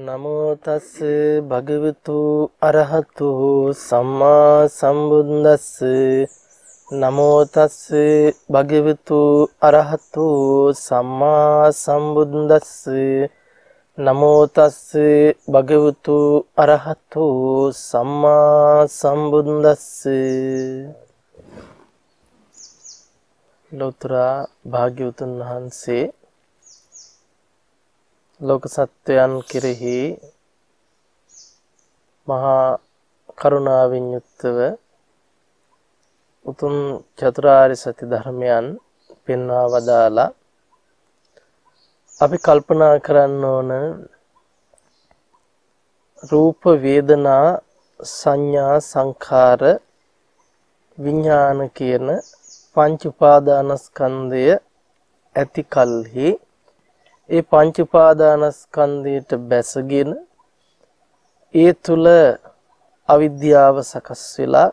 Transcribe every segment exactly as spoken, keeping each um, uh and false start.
නමෝ තස් භගවතු අරහතු සම්මා සම්බුද්දස්ස නමෝ තස් භගවතු අරහතු සම්මා සම්බුද්දස්ස නමෝ තස් භගවතු අරහතු සම්මා සම්බුද්දස්ස ලෝතර භාග්‍යවතුන් වහන්සේ ලෝක සත්වයන් කෙරෙහි මහා කරුණාවෙන් යුක්තව උතුම් චතුරාර්ය සත්‍ය ධර්මයන් පෙන්වා වදාලා අපි කල්පනා කරන්න ඕන රූප වේදනා සංඥා සංඛාර විඥාන කියන පංච උපාදානස්කන්ධය ඇති කල්හි ඒ පංච උපාදානස්කන්ධයට බැසගෙන ඒ තුල අවිද්‍යාව සකස් වෙලා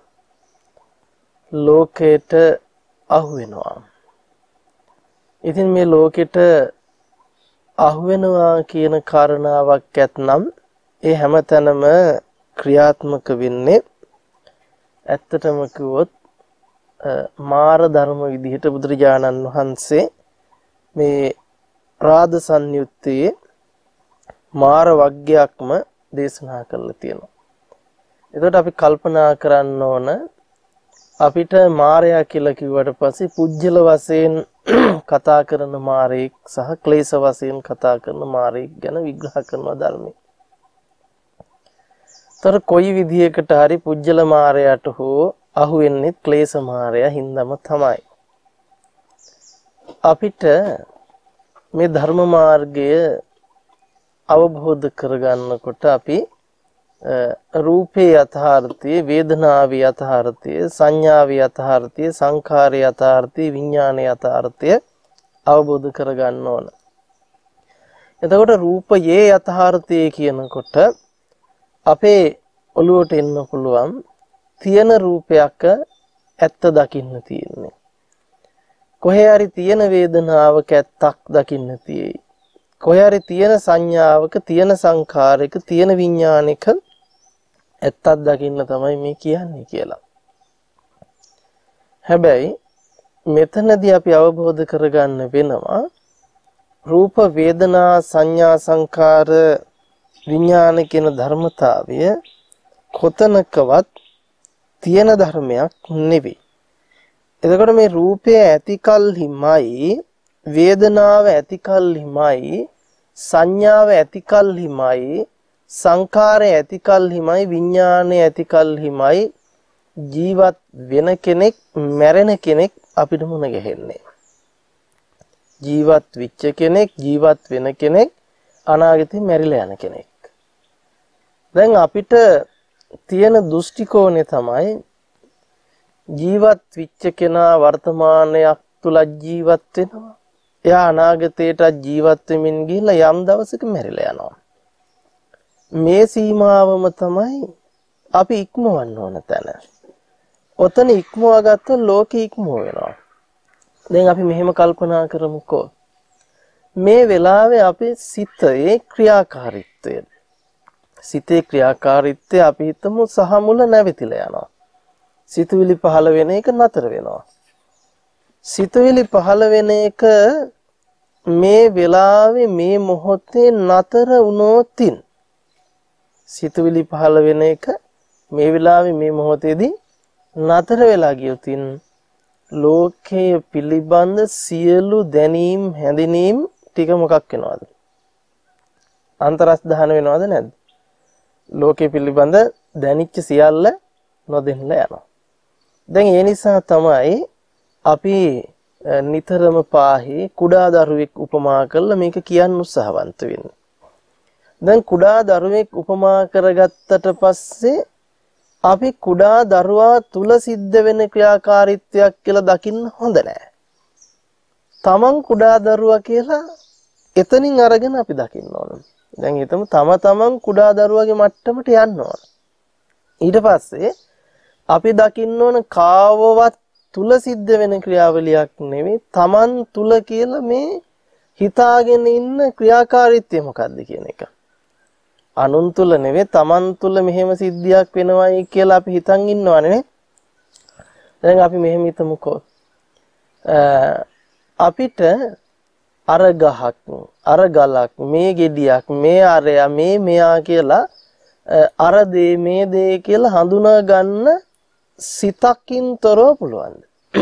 ලෝකයට අහු වෙනවා. ඉතින් මේ ලෝකෙට අහු වෙනවා කියන කාරණාවක් ඇතනම් ඒ හැමතැනම ක්‍රියාත්මක වෙන්නේ ඇත්තටම කිව්වොත් මාර ධර්ම විදිහට බුදුරජාණන් වහන්සේ මේ රාද සංයුත්තේ මාර වග්ගයක්ම දේශනා කරලා තියෙනවා. එතකොට අපි කල්පනා කරන්න ඕන අපිට මාරයා කියලා කිව්වට පස්සේ පුජ්‍යල වශයෙන් කතා කරන මාරයෙක් සහ ක්ලේශ වශයෙන් කතා කරන මාරයෙක් ගැන විග්‍රහ කරනවා ධර්මයේ. තර කොයි විදියකට හරි පුජ්‍යල මාරයාට හෝ අහු වෙන්නේ ක්ලේශ මාරයා හින්දාම තමයි. අපිට මේ ධර්ම මාර්ගය අවබෝධ කරගන්නකොට අපි රූපේ යථාර්ථය, වේදනාවේ යථාර්ථය, සංඥාවේ යථාර්ථය, සංඛාරයේ යථාර්ථය, විඥානයේ යථාර්ථය අවබෝධ කරගන්න ඕන. එතකොට රූපයේ යථාර්ථය කියනකොට අපේ ඔළුවට එන්න පුළුවන් තියෙන රූපයක ඇත්ත දකින්න තියෙන්නේ. කොහේ හරි තියෙන වේදනාවක ඇත්තක් දකින්න තියෙයි. කොහේ හරි තියෙන සංඥාවක, තියෙන සංඛාරයක, තියෙන විඥානික ඇත්තක් දකින්න තමයි මේ කියන්නේ කියලා. හැබැයි මෙතනදී අපි අවබෝධ කරගන්න වෙනවා රූප, වේදනා, සංඥා, සංඛාර, විඥාන කියන ධර්මතාවය කොතනකවත් තියෙන ධර්මයක් නෙවෙයි. එතකොට මේ රූපය ඇතිකල්හිමයි, වේදනාව ඇතිකල්හිමයි, සංඥාව ඇතිකල්හිමයි, සංඛාරය ඇතිකල්හිමයි, විඥානය ඇතිකල්හිමයි ජීවත් වෙන කෙනෙක්, මැරෙන කෙනෙක් අපිට මුණ ගැහෙන්නේ. ජීවත් වෙච්ච කෙනෙක්, ජීවත් වෙන කෙනෙක්, අනාගතේ මැරිලා යන කෙනෙක්. දැන් අපිට තියෙන දෘෂ්ටි කෝණය තමයි ජීවත් වෙච්ච කෙනා වර්තමානයක් තුල ජීවත් වෙනවා. එයා අනාගතයට ජීවත් වෙමින් ගිහිල්ලා යම් දවසක මැරිලා යනවා. මේ සීමාවම තමයි අපි ඉක්මවන්න ඕන තැන. ඔතන ඉක්මවා ගත්තොත් ලෝකෙ ඉක්මව වෙනවා. දැන් අපි මෙහෙම කල්පනා කරමුකෝ. මේ වෙලාවේ අපේ සිතේ ක්‍රියාකාරීත්වය. සිතේ ක්‍රියාකාරීත්වය අපි හිතමු සහ මුල නැවතිලා යනවා. සිතුවිලි පහළ වෙන එක නතර වෙනවා. සිතුවිලි පහළ වෙන එක මේ වෙලාවේ මේ මොහොතේ නතර වුණොතින් සිතුවිලි පහළ වෙන එක මේ වෙලාවේ මේ මොහොතේදී නතර වෙලා ගියොතින් ලෝකයේ පිළිබඳ සියලු දැනීම් හැඳිනීම් ටික මොකක් වෙනවද? අන්තරස් දහන වෙනවද නැද්ද? ලෝකයේ පිළිබඳ දැනිච්ච සියල්ල නොදෙන්න යනවා. දැන් ඒ නිසා තමයි අපි නිතරම පාහේ කුඩා දරුවෙක් උපමා කරලා මේක කියන්න උත්සාහවන්ත වෙන්නේ. දැන් කුඩා දරුවෙක් උපමා කරගත්තට පස්සේ අපි කුඩා දරුවා තුල සිද්ධ වෙන ක්‍රියාකාරීත්වයක් කියලා දකින්න හොඳ නැහැ. තමන් කුඩා දරුවා කියලා එතනින් අරගෙන අපි දකින්න ඕන. දැන් හිතමු තම තමන් කුඩා දරුවාගේ මට්ටමට යන්න ඕන. ඊට පස්සේ අපි දකින්න ඕන කාවවත් තුල සිද්ධ වෙන ක්‍රියාවලියක් නෙවෙයි තමන් තුල කියලා මේ හිතාගෙන ඉන්න ක්‍රියාකාරීත්වය මොකක්ද කියන එක. අනුන් තුල නෙවෙයි තමන් තුල මෙහෙම සිද්ධියක් වෙනවයි කියලා අපි හිතන් ඉන්නවනේ. දැන් අපි මෙහෙම හිතමුකෝ. අපිට අර ගහක් අර ගලක් මේ ගෙඩියක් මේ අරයා මේ මෙයා කියලා අර දේ මේ දේ කියලා හඳුනා ගන්න සිතකින් තොරව පුළුවන්ද?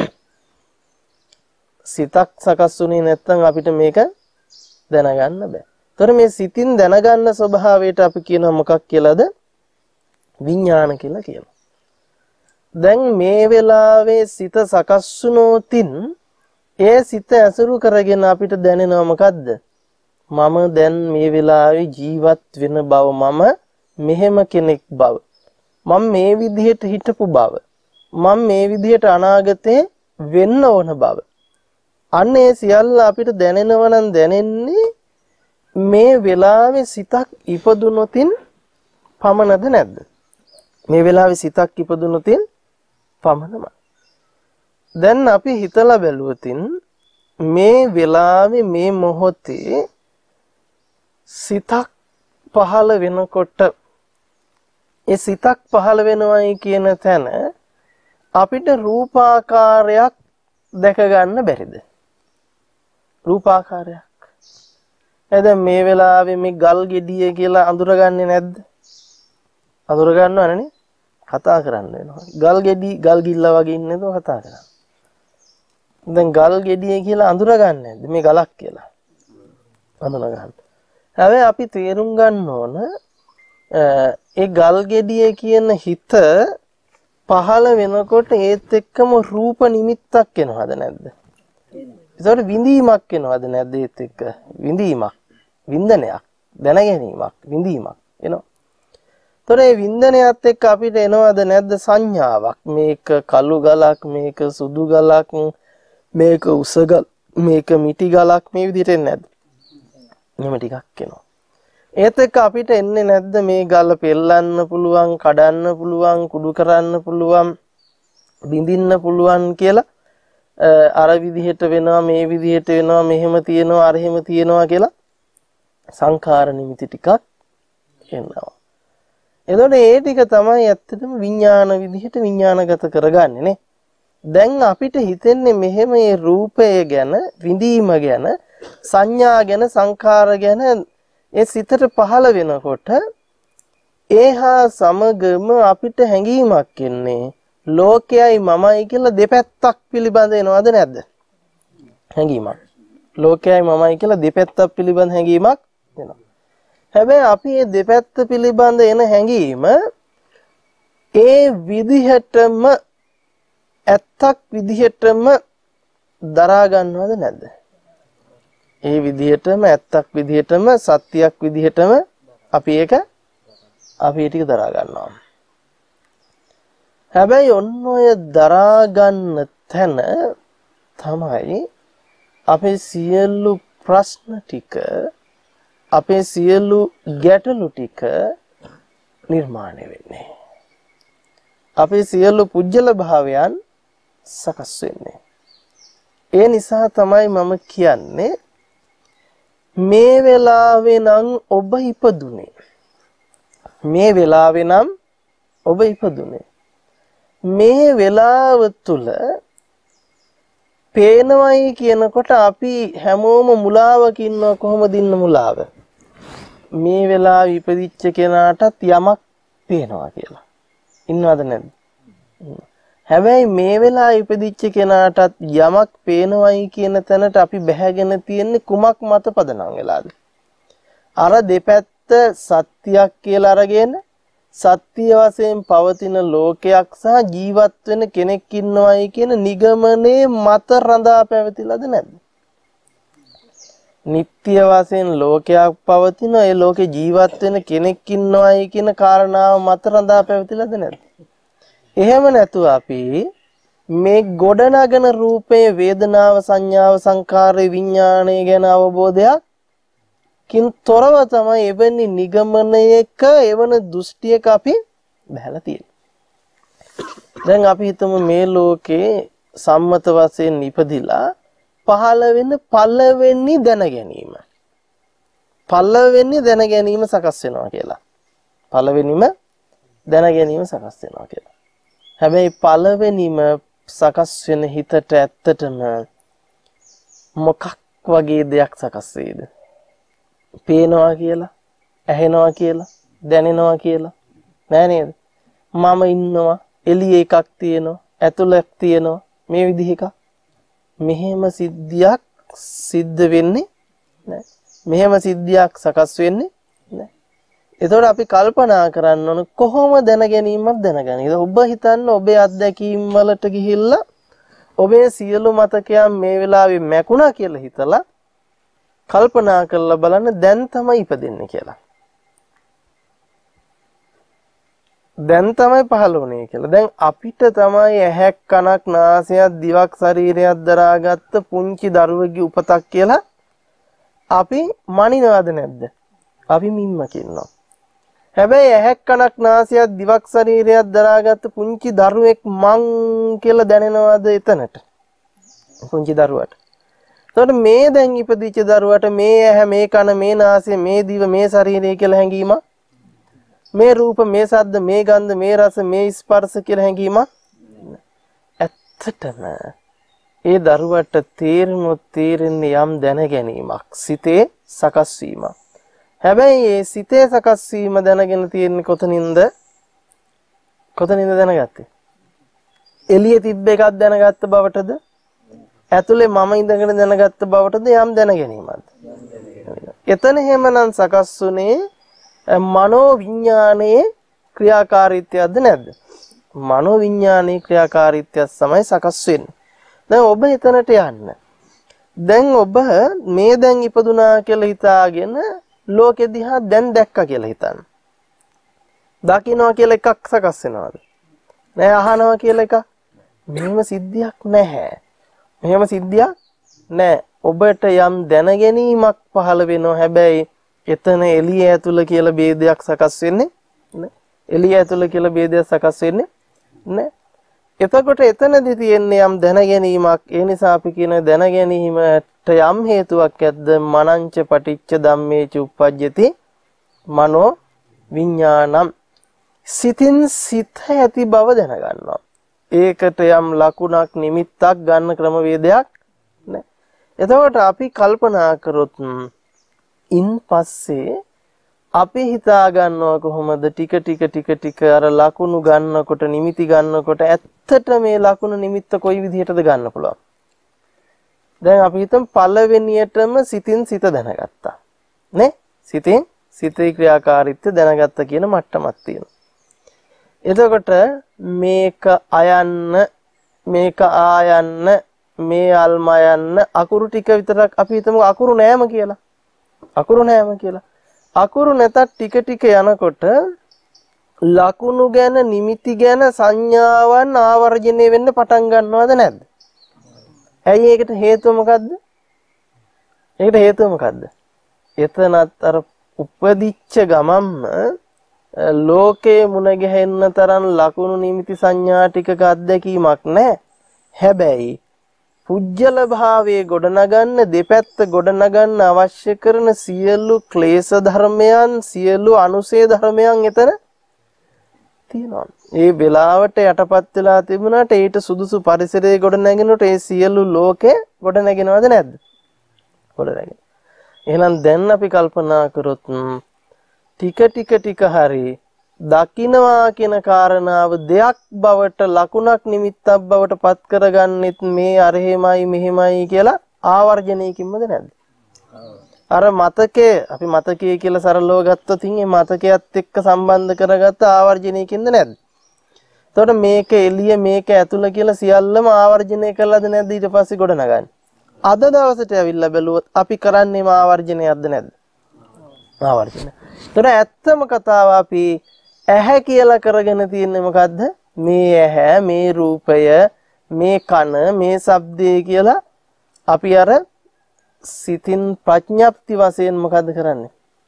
සිතක් සකස්ුනේ නැත්නම් අපිට මේක දැනගන්න බෑ. ඒතර මේ සිතින් දැනගන්න ස්වභාවයට අපි කියනවා මොකක් කියලාද? විඥාන කියලා කියනවා. දැන් මේ වෙලාවේ සිත සකස්ුනොතින් ඒ සිත ඇසුරු කරගෙන අපිට දැනෙනවා මොකද්ද? මම දැන් මේ වෙලාවේ ජීවත් වෙන බව, මම මෙහෙම කෙනෙක් බව, මම මේ විදිහට හිටපු බව, මම මේ විදිහට අනාගතේ වෙන්න ඕන බව. අන්න ඒ සියල්ල අපිට දැනෙනවා නම් දැනෙන්නේ මේ වෙලාවේ සිතක් ඉපදුනොතින් පමණද නැද්ද? මේ වෙලාවේ සිතක් ඉපදුනොතින් පමණම. දැන් අපි හිතලා බැලුවොතින් මේ වෙලාවේ මේ මොහොතේ සිතක් පහළ වෙනකොට ඒ සිතක් පහළ වෙනවයි කියන තැන අපිට රූපාකාරයක් දැක ගන්න බැරිද? රූපාකාරයක්. එතෙන් මේ වෙලාවේ මේ ගල් ගෙඩිය කියලා අඳුරගන්නේ නැද්ද? අඳුර ගන්නවනේ. කතා කරන්න වෙනවා. ගල් ගෙඩි ගල් ගිල්ලා වගේ ඉන්නේද කතා කරන්නේ. දැන් ගල් ගෙඩිය කියලා අඳුරගන්නේ නැද්ද? මේ ගලක් කියලා. අඳුන ගන්න. හැබැයි අපි තේරුම් ගන්න ඕන ඒ ගල් ගෙඩිය කියන හිත පහළ වෙනකොට ඒත් එක්කම රූප නිමිත්තක් එනවද නැද්ද? ඒකට විඳීමක් එනවද නැද්ද ඒත් එක්ක? විඳීමක්, වින්දනයක්, දැනගැනීමක්, විඳීමක් එනවා. ඒතර මේ වින්දනයත් එක්ක අපිට එනවද නැද්ද සංඥාවක්? මේක කළු ගලක්, මේක සුදු ගලක්, මේක උස ගල, මේක මිටි ගලක්, මේ විදිහට එන්නේ නැද්ද? එහෙම ටිකක් එනවා. ඒත් එක්ක අපිට එන්නේ නැද්ද මේ ගල පෙල්ලන්න පුළුවන්, කඩන්න පුළුවන්, කුඩු කරන්න පුළුවන්, බිඳින්න පුළුවන් කියලා අර විදිහට වෙනවා, මේ විදිහට වෙනවා, මෙහෙම තියෙනවා, අර එහෙම තියෙනවා කියලා සංඛාර නිමිති ටිකක් එනවා. එතකොට ඒ ටික තමයි ඇත්තටම විඥාන විදිහට විඥානගත කරගන්නේ නේ. දැන් අපිට හිතෙන්නේ මෙහෙම මේ රූපය ගැන, විඳීම ගැන, සංඥා ගැන, සංඛාර ගැන ඒ සිතට පහළ වෙනකොට ඒහා සමගම අපිට හැඟීමක් එන්නේ ලෝකයයි මමයි කියලා දෙපැත්තක් පිළිබඳ එනවද නැද්ද? හැඟීමක්. ලෝකයයි මමයි කියලා දෙපැත්තක් පිළිබඳ හැඟීමක් එනවා. හැබැයි අපි මේ දෙපැත්ත පිළිබඳ එන හැඟීම ඒ විදිහටම ඇත්තක් විදිහටම දරා ගන්නවද නැද්ද? ඒ විදිහටම ඇත්තක් විදිහටම සත්‍යයක් විදිහටම අපි ඒක අපි ඒක දරා ගන්නවා. හැබැයි ඔන්න ඔය දරා ගන්න තැන තමයි අපේ සියලු ප්‍රශ්න ටික, අපේ සියලු ගැටලු ටික නිර්මාණය වෙන්නේ. අපේ සියලු පුජ්‍යල භාවයන් සකස් වෙන්නේ. ඒ නිසා තමයි මම කියන්නේ මේ වෙලාවේ නම් ඔබ ඉපදුනේ. මේ වෙලාවේ නම් ඔබ ඉපදුනේ. මේ වෙලාව තුල පේනවයි කියනකොට අපි හැමෝම මුලාවක ඉන්නවා. කොහොමද ඉන්න මුලාව? මේ වෙලාවේ ඉපදිච්ච කෙනාටත් යමක් පේනවා කියලා. ඉන්නවද නැද්ද? හැබැයි මේ වෙලාවේ ඉපදිච්ච කෙනාටත් යමක් පේනවයි කියන තැනට අපි බැහැගෙන තියෙන්නේ කුමක් මත පදනම් වෙලාද? අර දෙපැත්ත සත්‍යයක් කියලා අරගෙන සත්‍ය වශයෙන් පවතින ලෝකයක් සහ ජීවත් වෙන කෙනෙක් ඉන්නවයි කියන නිගමනයේ මත රඳා පැවතිලාද නැද්ද? නිත්‍ය වශයෙන් ලෝකයක් පවතින ඒ ලෝකේ ජීවත් වෙන කෙනෙක් ඉන්නවයි කියන කාරණාව මත රඳා පැවතිලාද නැද්ද? එහෙම නැතුව අපි මේ ගොඩනගන රූපේ, වේදනාව, සංඥාව, සංකාරය, විඥාණය ගැන අවබෝධයක් කින් තොරව තමයි එවැනි නිගමනයක එවන දෘෂ්ටියක අපි බහැලා තියෙන්නේ. දැන් අපි හිතමු මේ ලෝකේ සම්මත වශයෙන් ඉපදිලා පහළ වෙන පළවෙනි දැන ගැනීම. පළවෙනි දැන ගැනීම සකස් වෙනවා කියලා. පළවෙනිම දැන ගැනීම සකස් වෙනවා කියලා. හැබැයි පළවෙනිම සකස් වෙන හිතට ඇත්තටම මොකක් වගේ දෙයක් සකස් වෙයිද? පේනවා කියලා, ඇහෙනවා කියලා, දැනෙනවා කියලා නෑ නේද? මම ඉන්නවා, එළියේ එකක් තියෙනවා, ඇතුළයක් තියෙනවා, මේ විදිහ එකක්. මෙහෙම සිද්ධියක් සිද්ධ වෙන්නේ නෑ. මෙහෙම සිද්ධියක් සකස් වෙන්නේ නෑ. ඒතකොට අපි කල්පනා කරන්න ඕන කොහොම දැන ගැනීමක් දැනගන්නේ. ඔබ හිතන්න ඔබේ අත්දැකීම් වලට ගිහිල්ලා ඔබේ සියලු මතකයන් මේ වෙලාවේ මැකුණා කියලා හිතලා කල්පනා කරලා බලන්න දැන් තමයි ඉපදෙන්නේ කියලා. දැන් තමයි පහළ වුණේ කියලා. දැන් අපිට තමයි ඇහැක් කනක් නාසයක් දිවක් ශරීරයක් දරාගත්ත පුංචි දරුවෙකුගේ උපතක් කියලා අපි මනිනවද නැද්ද? අපි මිම්ම කියනවා. හැබැයි ඇහැක් කනක් නාසයක් දිවක් ශරීරයක් දරාගත්ත පුංචි දරුවෙක් මං කියලා දැනෙනවද එතනට? පුංචි දරුවට. එතකොට මේ දැන් ඉපදිච්ච දරුවට මේ ඇහැ මේ කන මේ නාසය මේ දිව මේ ශරීරය කියලා හැඟීම, මේ රූප මේ ශබ්ද මේ ගන්ධ මේ රස මේ ස්පර්ශ කියලා හැඟීම ඇත්තටම ඒ දරුවට තේරුනොත් තේරෙන්නේ යම් දැන ගැනීමක්, සිතේ සකස් වීමක්. හැබැයි මේ සිතේ සකස් වීම දැනගෙන තියෙන්නේ කොතනින්ද? කොතනින්ද දැනගත්තේ? එළියේ තිබ්බ එකක් දැනගත්ත බවටද? ඇතුලේ මම ඉඳගෙන දැනගත්ත බවටද යම් දැන ගැනීමක්ද? එතන හැමනම් සකස් වුනේ මනෝ විඥානයේ ක්‍රියාකාරීත්වයක්ද නැද්ද? මනෝ විඥානයේ ක්‍රියාකාරීත්වය තමයි සකස් වෙන්නේ. දැන් ඔබ එතනට යන්න. දැන් ඔබ මේ දැන් ඉපදුනා කියලා හිතාගෙන ලෝකෙ දිහා දැන් දැක්කා කියලා හිතන්න. දකින්නවා කියලා එකක් සකස් වෙනවද? නෑ. අහනවා කියලා එකක්. මෙහෙම සිද්ධියක් නැහැ. මෙහෙම සිද්ධියක් නෑ. ඔබට යම් දැනගැනීමක් පහළ වෙනවා. හැබැයි එතන එළිය ඇතුළ කියලා ભેදයක් සකස් වෙන්නේ නෑ. එළිය ඇතුළ කියලා ભેදයක් සකස් වෙන්නේ නෑ. එතකොට එතනදී තියෙන්නේ යම් දැනගැනීමක්. ඒ නිසා අපි කියන දැනගැනීමට යම් හේතුවක් ඇද්ද? මනංච පටිච්ච ධම්මේච උප්පජ්ජති මනෝ විඥානම්. සිතින් සිත ඇති බව දැනගන්නවා. ඒකට යම් ලකුණක් නිමිත්තක් ගන්න ක්‍රමවේදයක් නැහැ. එතකොට අපි කල්පනා කරොත් ඉන් පස්සේ අපි හිතා ගන්නවා කොහොමද ටික ටික ටික ටික අර ලකුණු ගන්නකොට නිමිති ගන්නකොට ඇත්තට මේ ලකුණු නිමිත්ත කොයි විදිහටද ගන්න පුළුවන්? දැන් අපි හිතමු පළවෙනියටම සිතින් සිත දැනගත්තා. නේ? සිතින් සිතේ ක්‍රියාකාරීත්වය දැනගත්තා කියන මට්ටමක් තියෙනවා. එතකොට මේක අයන්න මේක ආයන්න මේ අල්ම යන්න අකුරු ටික විතරක් අපි හිතමු අකුරු නෑම කියලා. අකුරු නෑම කියලා. අකුරු නැතත් ටික ටික යනකොට ලකුණු ගැන නිමිති ගැන සංඥාවන් ආවර්ජනය වෙන්න පටන් ගන්නවද නැද්ද? ඇයි ඒකට හේතුව මොකද්ද? ඒකට හේතුව මොකද්ද? එතනත් අර උපදිච්ච ගමම්ම ලෝකේ මුණ ගැහෙන්න තරම් ලකුණු නිමිති සංඥා ටිකක අත්දැකීමක් නැහැ. හැබැයි පුජ්‍යල භාවයේ ගොඩනගන්න දෙපැත්ත ගොඩනගන්න අවශ්‍ය කරන සියලු ක්ලේශ ධර්මයන් සියලු අනුසේ ධර්මයන් එතන තියෙනවා. ඒ වෙලාවට යටපත් වෙලා තිබුණාට ඊට සුදුසු පරිසරයේ ගොඩනැගෙනට ඒ සියලු ලෝකේ ගොඩනැගෙනවද නැද්ද? ගොඩනැගෙන. එහෙනම් දැන් අපි කල්පනා කරොත් ටික ටික ටික හරි දකින්නවා කියන කාරණාව දෙයක් බවට ලකුණක් නිමිත්තක් බවට පත් කරගන්නෙත් මේ අරහෙමයි මෙහෙමයි කියලා ආවර්ජනයකින්මද නැද්ද? අර මතකයේ අපි මතකයේ කියලා සරලව ගත්තොත් මේ මතකයත් එක්ක සම්බන්ධ කරගත්ත ආවර්ජනයකින්ද නැද්ද? එතකොට මේක එළිය මේක ඇතුළ කියලා සියල්ලම ආවර්ජනය කළාද නැද්ද ඊට පස්සේ ගොඩනගන්නේ? අද දවසට ඇවිල්ලා බැලුවොත් අපි කරන්නේම ආවර්ජනයක්ද නැද්ද? ආවර්ජන. එතකොට ඇත්තම කතාව අපි ඇහැ කියලා කරගෙන තියෙන්නේ මොකද්ද? මේ ඇහැ, මේ රූපය, මේ කන, මේ ශබ්දය කියලා අපි අර සිතින් ප්‍රඥප්ති වශයෙන් මොකද්ද කරන්නේ?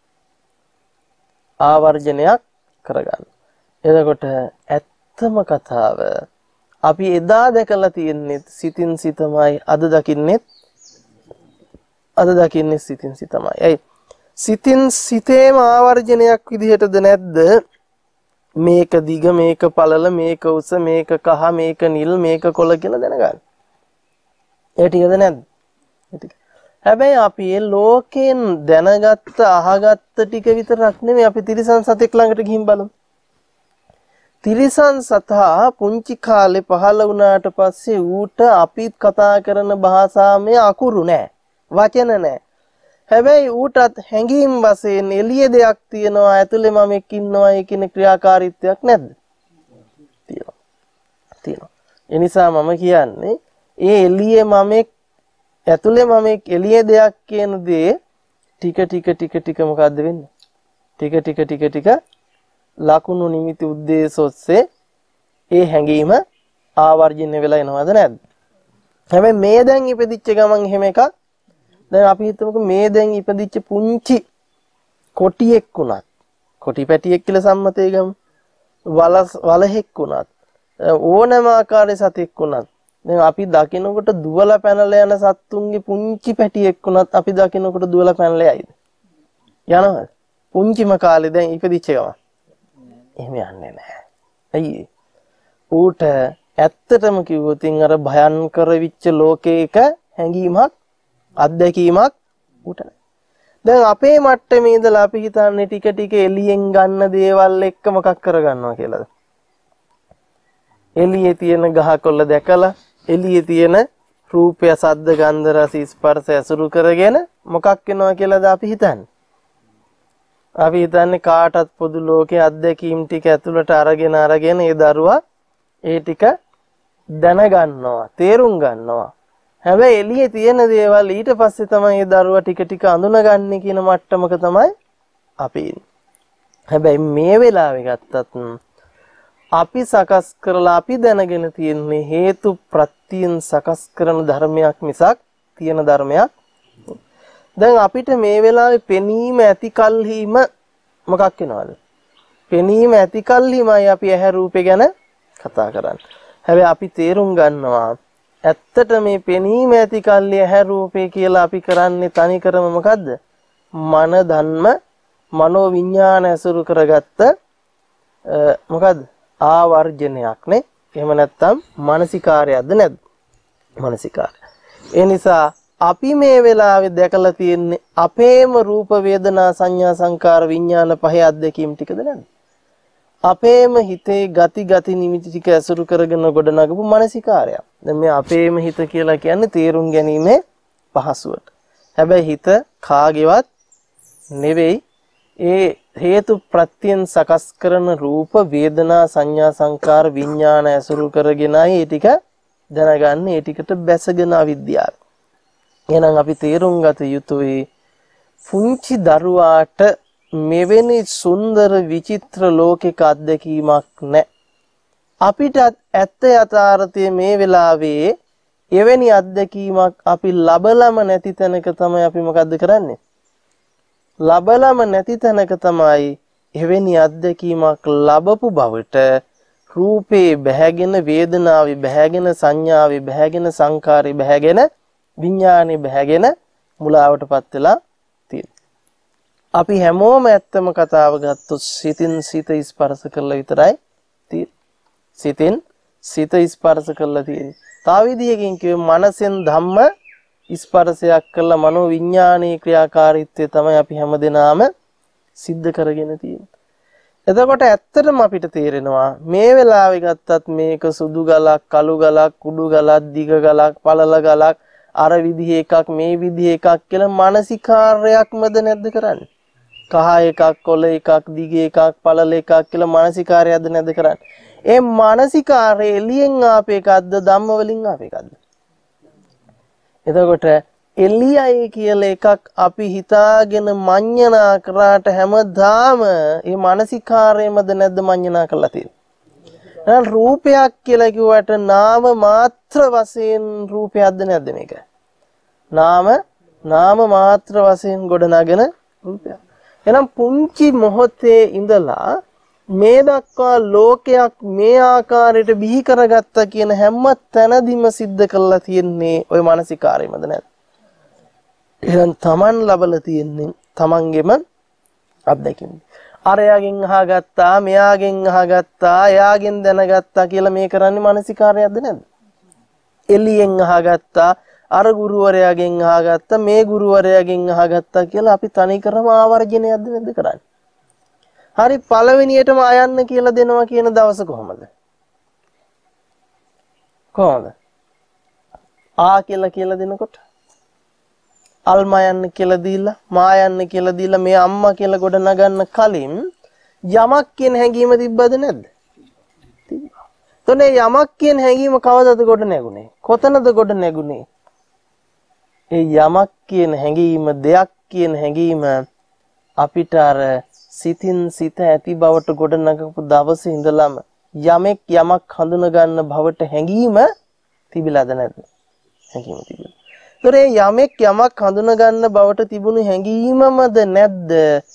ආවර්ජනයක් කරගන්න. එතකොට ඇත්තම කතාව අපි එදා දැකලා තියෙන්නේ සිතින් සිතමයි, අද දකින්නේ අද දකින්නේ සිතින් සිතමයි. ඇයි? සිතින් සිතේම ආවර්ජනයක් විදිහටද නැද්ද මේක දිග මේක පළල මේක උස මේක කහ මේක නිල් මේක කොළ කියලා දැනගන්න. ඒ ටිකද නැද්ද? ඒ ටික. හැබැයි අපි මේ ලෝකයෙන් දැනගත්ත අහගත්ත ටික විතරක් නෙමෙයි අපි තිරිසන් සතෙක් ළඟට ගිහින් බලමු. තිරිසන් සතා පුංචි කාලේ පහළ වුණාට පස්සේ ඌට අපි කතා කරන භාෂාවේ අකුරු නැහැ. වචන නැහැ. හැබැයි ඌටත් හැඟීම් වශයෙන් එළිය දෙයක් තියෙනවා ඇතුලේ මමෙක් ඉන්නවා කියන ක්‍රියාකාරීත්වයක් නැද්ද? තියෙනවා. තියෙනවා. ඒ නිසා මම කියන්නේ ඒ එළියේ මමෙක් ඇතුලේ මමෙක් එළියේ දෙයක් කියන දේ ටික ටික ටික ටික මොකද්ද වෙන්නේ? ටික ටික ටික ටික ලකුණු නිමිති උද්දේශ ඔස්සේ ඒ හැඟීම ආවර්ජනය වෙලා එනවද නැද්ද? හැබැයි මේ දැන් ඉපදිච්ච ගමන් එහෙම එකක් දැන් අපි හිතමුකෝ මේ දැන් ඉපදිච්ච පුංචි කොටියෙක් වුණත් කොටි පැටියෙක් කියලා සම්මතේ ගමු වල වලහෙක් වුණත් ඕනෑම ආකාරයේ සතෙක් වුණත් දැන් අපි දකිනකොට දුවලා පැනලා යන සත්තුන්ගේ පුංචි පැටියෙක් වුණත් අපි දකිනකොට දුවලා පැනලා යයිද? යනවද? පුංචිම කාලේ දැන් ඉපදිච්ච ගමන් එහෙම යන්නේ නැහැ. ඇයි? ඌට ඇත්තටම කිව්වොත් අර භයංකර විච්ච ලෝකයක හැඟීමක් අත්දැකීමක් ඌට නැහැ. දැන් අපේ මට්ටමේ ඉඳලා අපි හිතන්නේ ටික ටික එළියෙන් ගන්න දේවල් එක්ක මොකක් කරගන්නවා කියලාද? එළියේ තියෙන ගහකොළ දැකලා එළියේ තියෙන රූපය, ශබ්ද, ගන්ධ, රස, ස්පර්ශ ඇසුරු කරගෙන මොකක් වෙනවා කියලාද අපි හිතන්නේ? අපි හිතන්නේ කාටත් පොදු ලෝකයේ අත්දැකීම් ටික ඇතුළට අරගෙන අරගෙන ඒ දරුවා ඒ ටික දැනගන්නවා, තේරුම් ගන්නවා. හැබැයි එළියේ තියෙන දේවල් ඊට පස්සේ තමයි ඒ දරුවා ටික ටික අඳුනගන්නේ කියන මට්ටමක තමයි අපි ඉන්නේ. හැබැයි මේ වෙලාවේ ගත්තත් අපි සකස් කරලා අපි දැනගෙන තියෙන්නේ හේතු ප්‍රත්‍යයෙන් සකස් කරන ධර්මයක් මිසක් තියෙන ධර්මයක්. දැන් අපිට මේ වෙලාවේ පෙනීම ඇති කල්හිම මොකක් වෙනවද? පෙනීම ඇති කල්හිමයි අපි ඇහැ රූපේ ගැන කතා කරන්නේ. හැබැයි අපි තේරුම් ගන්නවා ඇත්තට මේ පෙනීම ඇති කල්ලි ඇහැ රූපේ කියලා අපි කරන්නේ තනි කරම මොකද්ද? මන ධම්ම මනෝ විඥාන ඇසුරු කරගත්ත මොකද්ද? ආවර්ජනයක් නේ. එහෙම නැත්නම් මානසිකාරයක්ද නැද්ද? මානසිකාරය. ඒ නිසා අපි මේ වෙලාවේ දැකලා තියෙන්නේ අපේම රූප වේදනා සංඥා සංකාර විඥාන පහේ අත්දැකීම් ටිකද නැද්ද? අපේම හිතේ ගති ගති නිමිති ටික ඇසුරු කරගෙන ගොඩනගපු මානසිකාරය. දැන් මේ අපේම හිත කියලා කියන්නේ තේරුම් ගැනීමේ පහසුවට. හැබැයි හිත කාගේවත් නෙවෙයි. ඒ හේතු ප්‍රත්‍යයෙන් සකස් කරන රූප වේදනා සංඥා සංකාර විඥාන ඇසුරු කරගෙනයි ඒ ටික දැනගන්නේ. ඒ ටිකට බැසගෙන අවිද්‍යාව. එහෙනම් අපි තේරුම් ගත යුතුයි පුංචි දරුවාට මෙවැනි සුන්දර විචිත්‍ර ලෝකයක අත්දැකීමක් නැහැ. අපිට ඇත්ත යථාර්ථයේ මේ වෙලාවේ එවැනි අත්දැකීමක් අපි ලබලම නැති තැනක තමයි අපි මොකද්ද කරන්නේ? ලබලම නැති තැනක තමයි එවැනි අත්දැකීමක් ලැබපු බවට රූපේ බැහැගෙන වේදනාවේ බැහැගෙන සංඥාවේ බැහැගෙන සංකාරේ බැහැගෙන විඥානේ බැහැගෙන මුලාවටපත් වෙලා තියෙනවා. අපි හැමෝම ඇත්තම කතාව ගත්තොත් සිතින් සිත ස්පර්ශ කරලා විතරයි තියෙන්නේ. සිතින් සිත ස්පර්ශ කරලා තියෙන්නේ. තව විදියකින් කිව්වෙ මනසෙන් ධම්ම ස්පර්ශයක් කළා මනෝ විඥානීය ක්‍රියාකාරීත්වය තමයි අපි හැමදෙනාම සිද්ධ කරගෙන තියෙන්නේ. එතකොට ඇත්තටම අපිට තේරෙනවා මේ වෙලාවේ ගත්තත් මේක සුදු ගලක්, කළු ගලක්, කුඩු ගලක්, දිග ගලක්, පළල ගලක්, අර විදිහේ එකක් මේ විදිහේ එකක් කියලා මානසිකාර්යයක්මද නැද්ද කරන්නේ? කහ එකක්, කොළ එකක්, දිග එකක්, පළල එකක් කියලා මානසිකාර්යයක්ද නැද්ද කරන්නේ? ඒ මානසිකාර්ය එළියෙන් ආපු එකක්ද ධම්ම වලින් ආපු එකක්ද? එතකොට එළියයි කියලා එකක් අපි හිතාගෙන මඤ්ඤණා කරාට හැමදාම මේ මානසිකාර්යයමද නැද්ද මඤ්ඤණා කරලා තියෙන්නේ? එහෙනම් රූපයක් කියලා කිව්වට නාම මාත්‍ර වශයෙන් රූපයක්ද නැද්ද මේක? නාම නාම මාත්‍ර වශයෙන් ගොඩනගෙන රූපයක්. එහෙනම් පුංචි මොහොතේ ඉඳලා මේ දක්වා ලෝකයක් මේ ආකාරයට බිහි කරගත්තා කියන හැම තැනදීම සිද්ධ කරලා තියෙන්නේ ওই මානසිකාරයමද නැද්ද? එහෙනම් Taman ලබලා තියෙන්නේ තමන්ගෙම අත්දැකීම්. අරයාගෙන් අහගත්තා, මෙයාගෙන් අහගත්තා, එයාගෙන් දැනගත්තා කියලා මේ කරන්නේ මානසිකාරයක්ද නැද්ද? එළියෙන් අහගත්තා, අර ගුරුවරයාගෙන් අහගත්තා, මේ ගුරුවරයාගෙන් අහගත්තා කියලා අපි තනි කරම ආවර්ජනයක්ද නැද්ද කරන්නේ? හරි පළවෙනියටම ආයන්න කියලා දෙනවා කියන දවස කොහමද? කොහොමද? ආ කියලා කියලා දෙනකොට අල්මා යන්න කියලා දීලා, මා යන්න කියලා දීලා මේ අම්මා කියලා ගොඩ නගන්න කලින් යමක් කියන හැඟීම තිබ්බද නැද්ද? තිබ්බා. තොනේ යමක් කියන හැඟීම කවදද ගොඩ නැගුණේ? කොතනද ගොඩ නැගුණේ? ඒ යමක් කියන හැඟීම, දෙයක් කියන හැඟීම අපිට අර සිතින් සිත ඇති බවට ගොඩ නගපු දවසේ ඉඳලම යමෙක් යමක් හඳුන ගන්න බවට හැඟීම තිබිලාද නැද්ද? හැඟීම තිබුණා. ඒතර යමෙක් යමක් හඳුන ගන්න බවට තිබුණු හැඟීමමද නැද්ද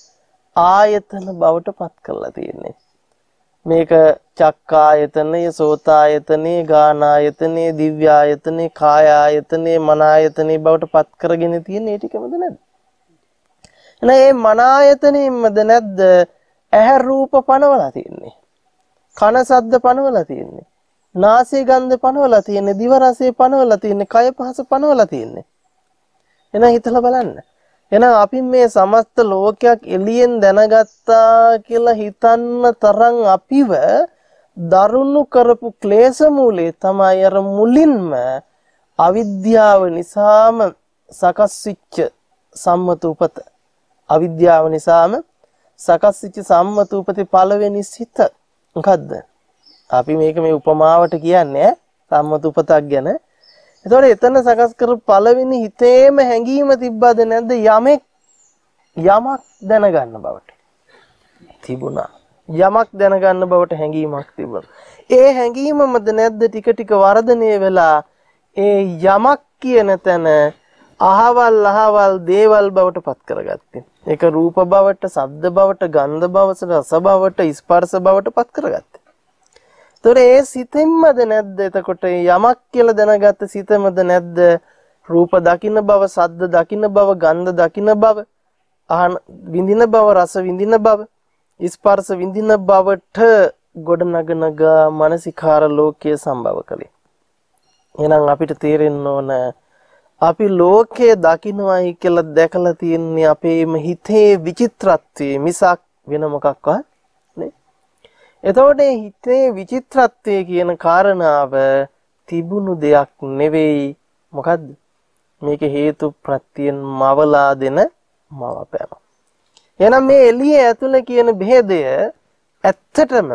ආයතන බවට පත් කරලා තියෙන්නේ? මේක චක්කායතනය, සෝතායතනේ, ගානායතනේ, දිව්‍යායතනේ, කායායතනේ, මනායතනේ බවට පත් කරගෙන තියෙන ඒ ටිකමද නැද්ද? එහෙනම් මේ මනායතනෙම්මද නැද්ද ඇහැ රූප පනවලා තියෙන්නේ? කන සද්ද පනවලා තියෙන්නේ? නාසය ගන්ධ පනවලා තියෙන්නේ? දිව රසය පනවලා තියෙන්නේ? කය පහස පනවලා තියෙන්නේ? එහෙනම් හිතලා බලන්න. එහෙනම් අපි මේ සමස්ත ලෝකයක් එළියෙන් දැනගත්තා කියලා හිතන්න තරම් අපිව දරුණු කරපු ක්ලේශ මූලයේ තමයි අර මුලින්ම අවිද්‍යාව නිසාම සකස් වෙච්ච සම්මත උපත. අවිද්‍යාව නිසාම සකස් වෙච්ච සම්මත උපතේ පළවෙනි සිත මොකද්ද? අපි මේක මේ උපමාවට කියන්නේ සම්මත උපතක් ගැන. ඒතකොට එතන සකස් කරපු පළවෙනි හිතේම හැඟීම තිබ්බද නැද්ද? යමෙක් යමක් දැනගන්න බවට තිබුණා. යමක් දැනගන්න බවට හැඟීමක් තිබුණා. ඒ හැඟීමමද නැද්ද ටික ටික වර්ධනය වෙලා ඒ යමක් කියන තැන අහවල් අහවල් දේවල් බවට පත් කරගත්තේ. ඒක රූප බවට, ශබ්ද බවට, ගන්ධ බවට, රස බවට, ස්පර්ශ බවට පත් කරගත්තේ. ඒතොර ඒ සිතෙන්මද නැද්ද එතකොට යමක් කියලා දැනගත්ත සිතෙන්මද නැද්ද රූප දකින්න බව, ශබ්ද දකින්න බව, ගන්ධ දකින්න බව, අහන විඳින බව, රස විඳින බව, ස්පර්ශ විඳින බවට ගොඩනගනග මානසිකාර ලෝකයේ සම්භව කලේ. එහෙනම් අපිට තේරෙන්න ඕන අපි ලෝකයේ දකින්නයි කියලා දැකලා තියෙන්නේ අපේම හිතේ විචිත්‍රත්වයේ මිසක් වෙන මොකක්වත් නේ. එතකොට හිතේ විචිත්‍රත්වයේ කියන කාරණාව තිබුණු දෙයක් නෙවෙයි. මොකද්ද? මේක හේතු ප්‍රත්‍යයෙන් මවලා දෙන මවපෑම. එහෙනම් මේ එළියේ ඇතුළේ කියන ભેදය ඇත්තටම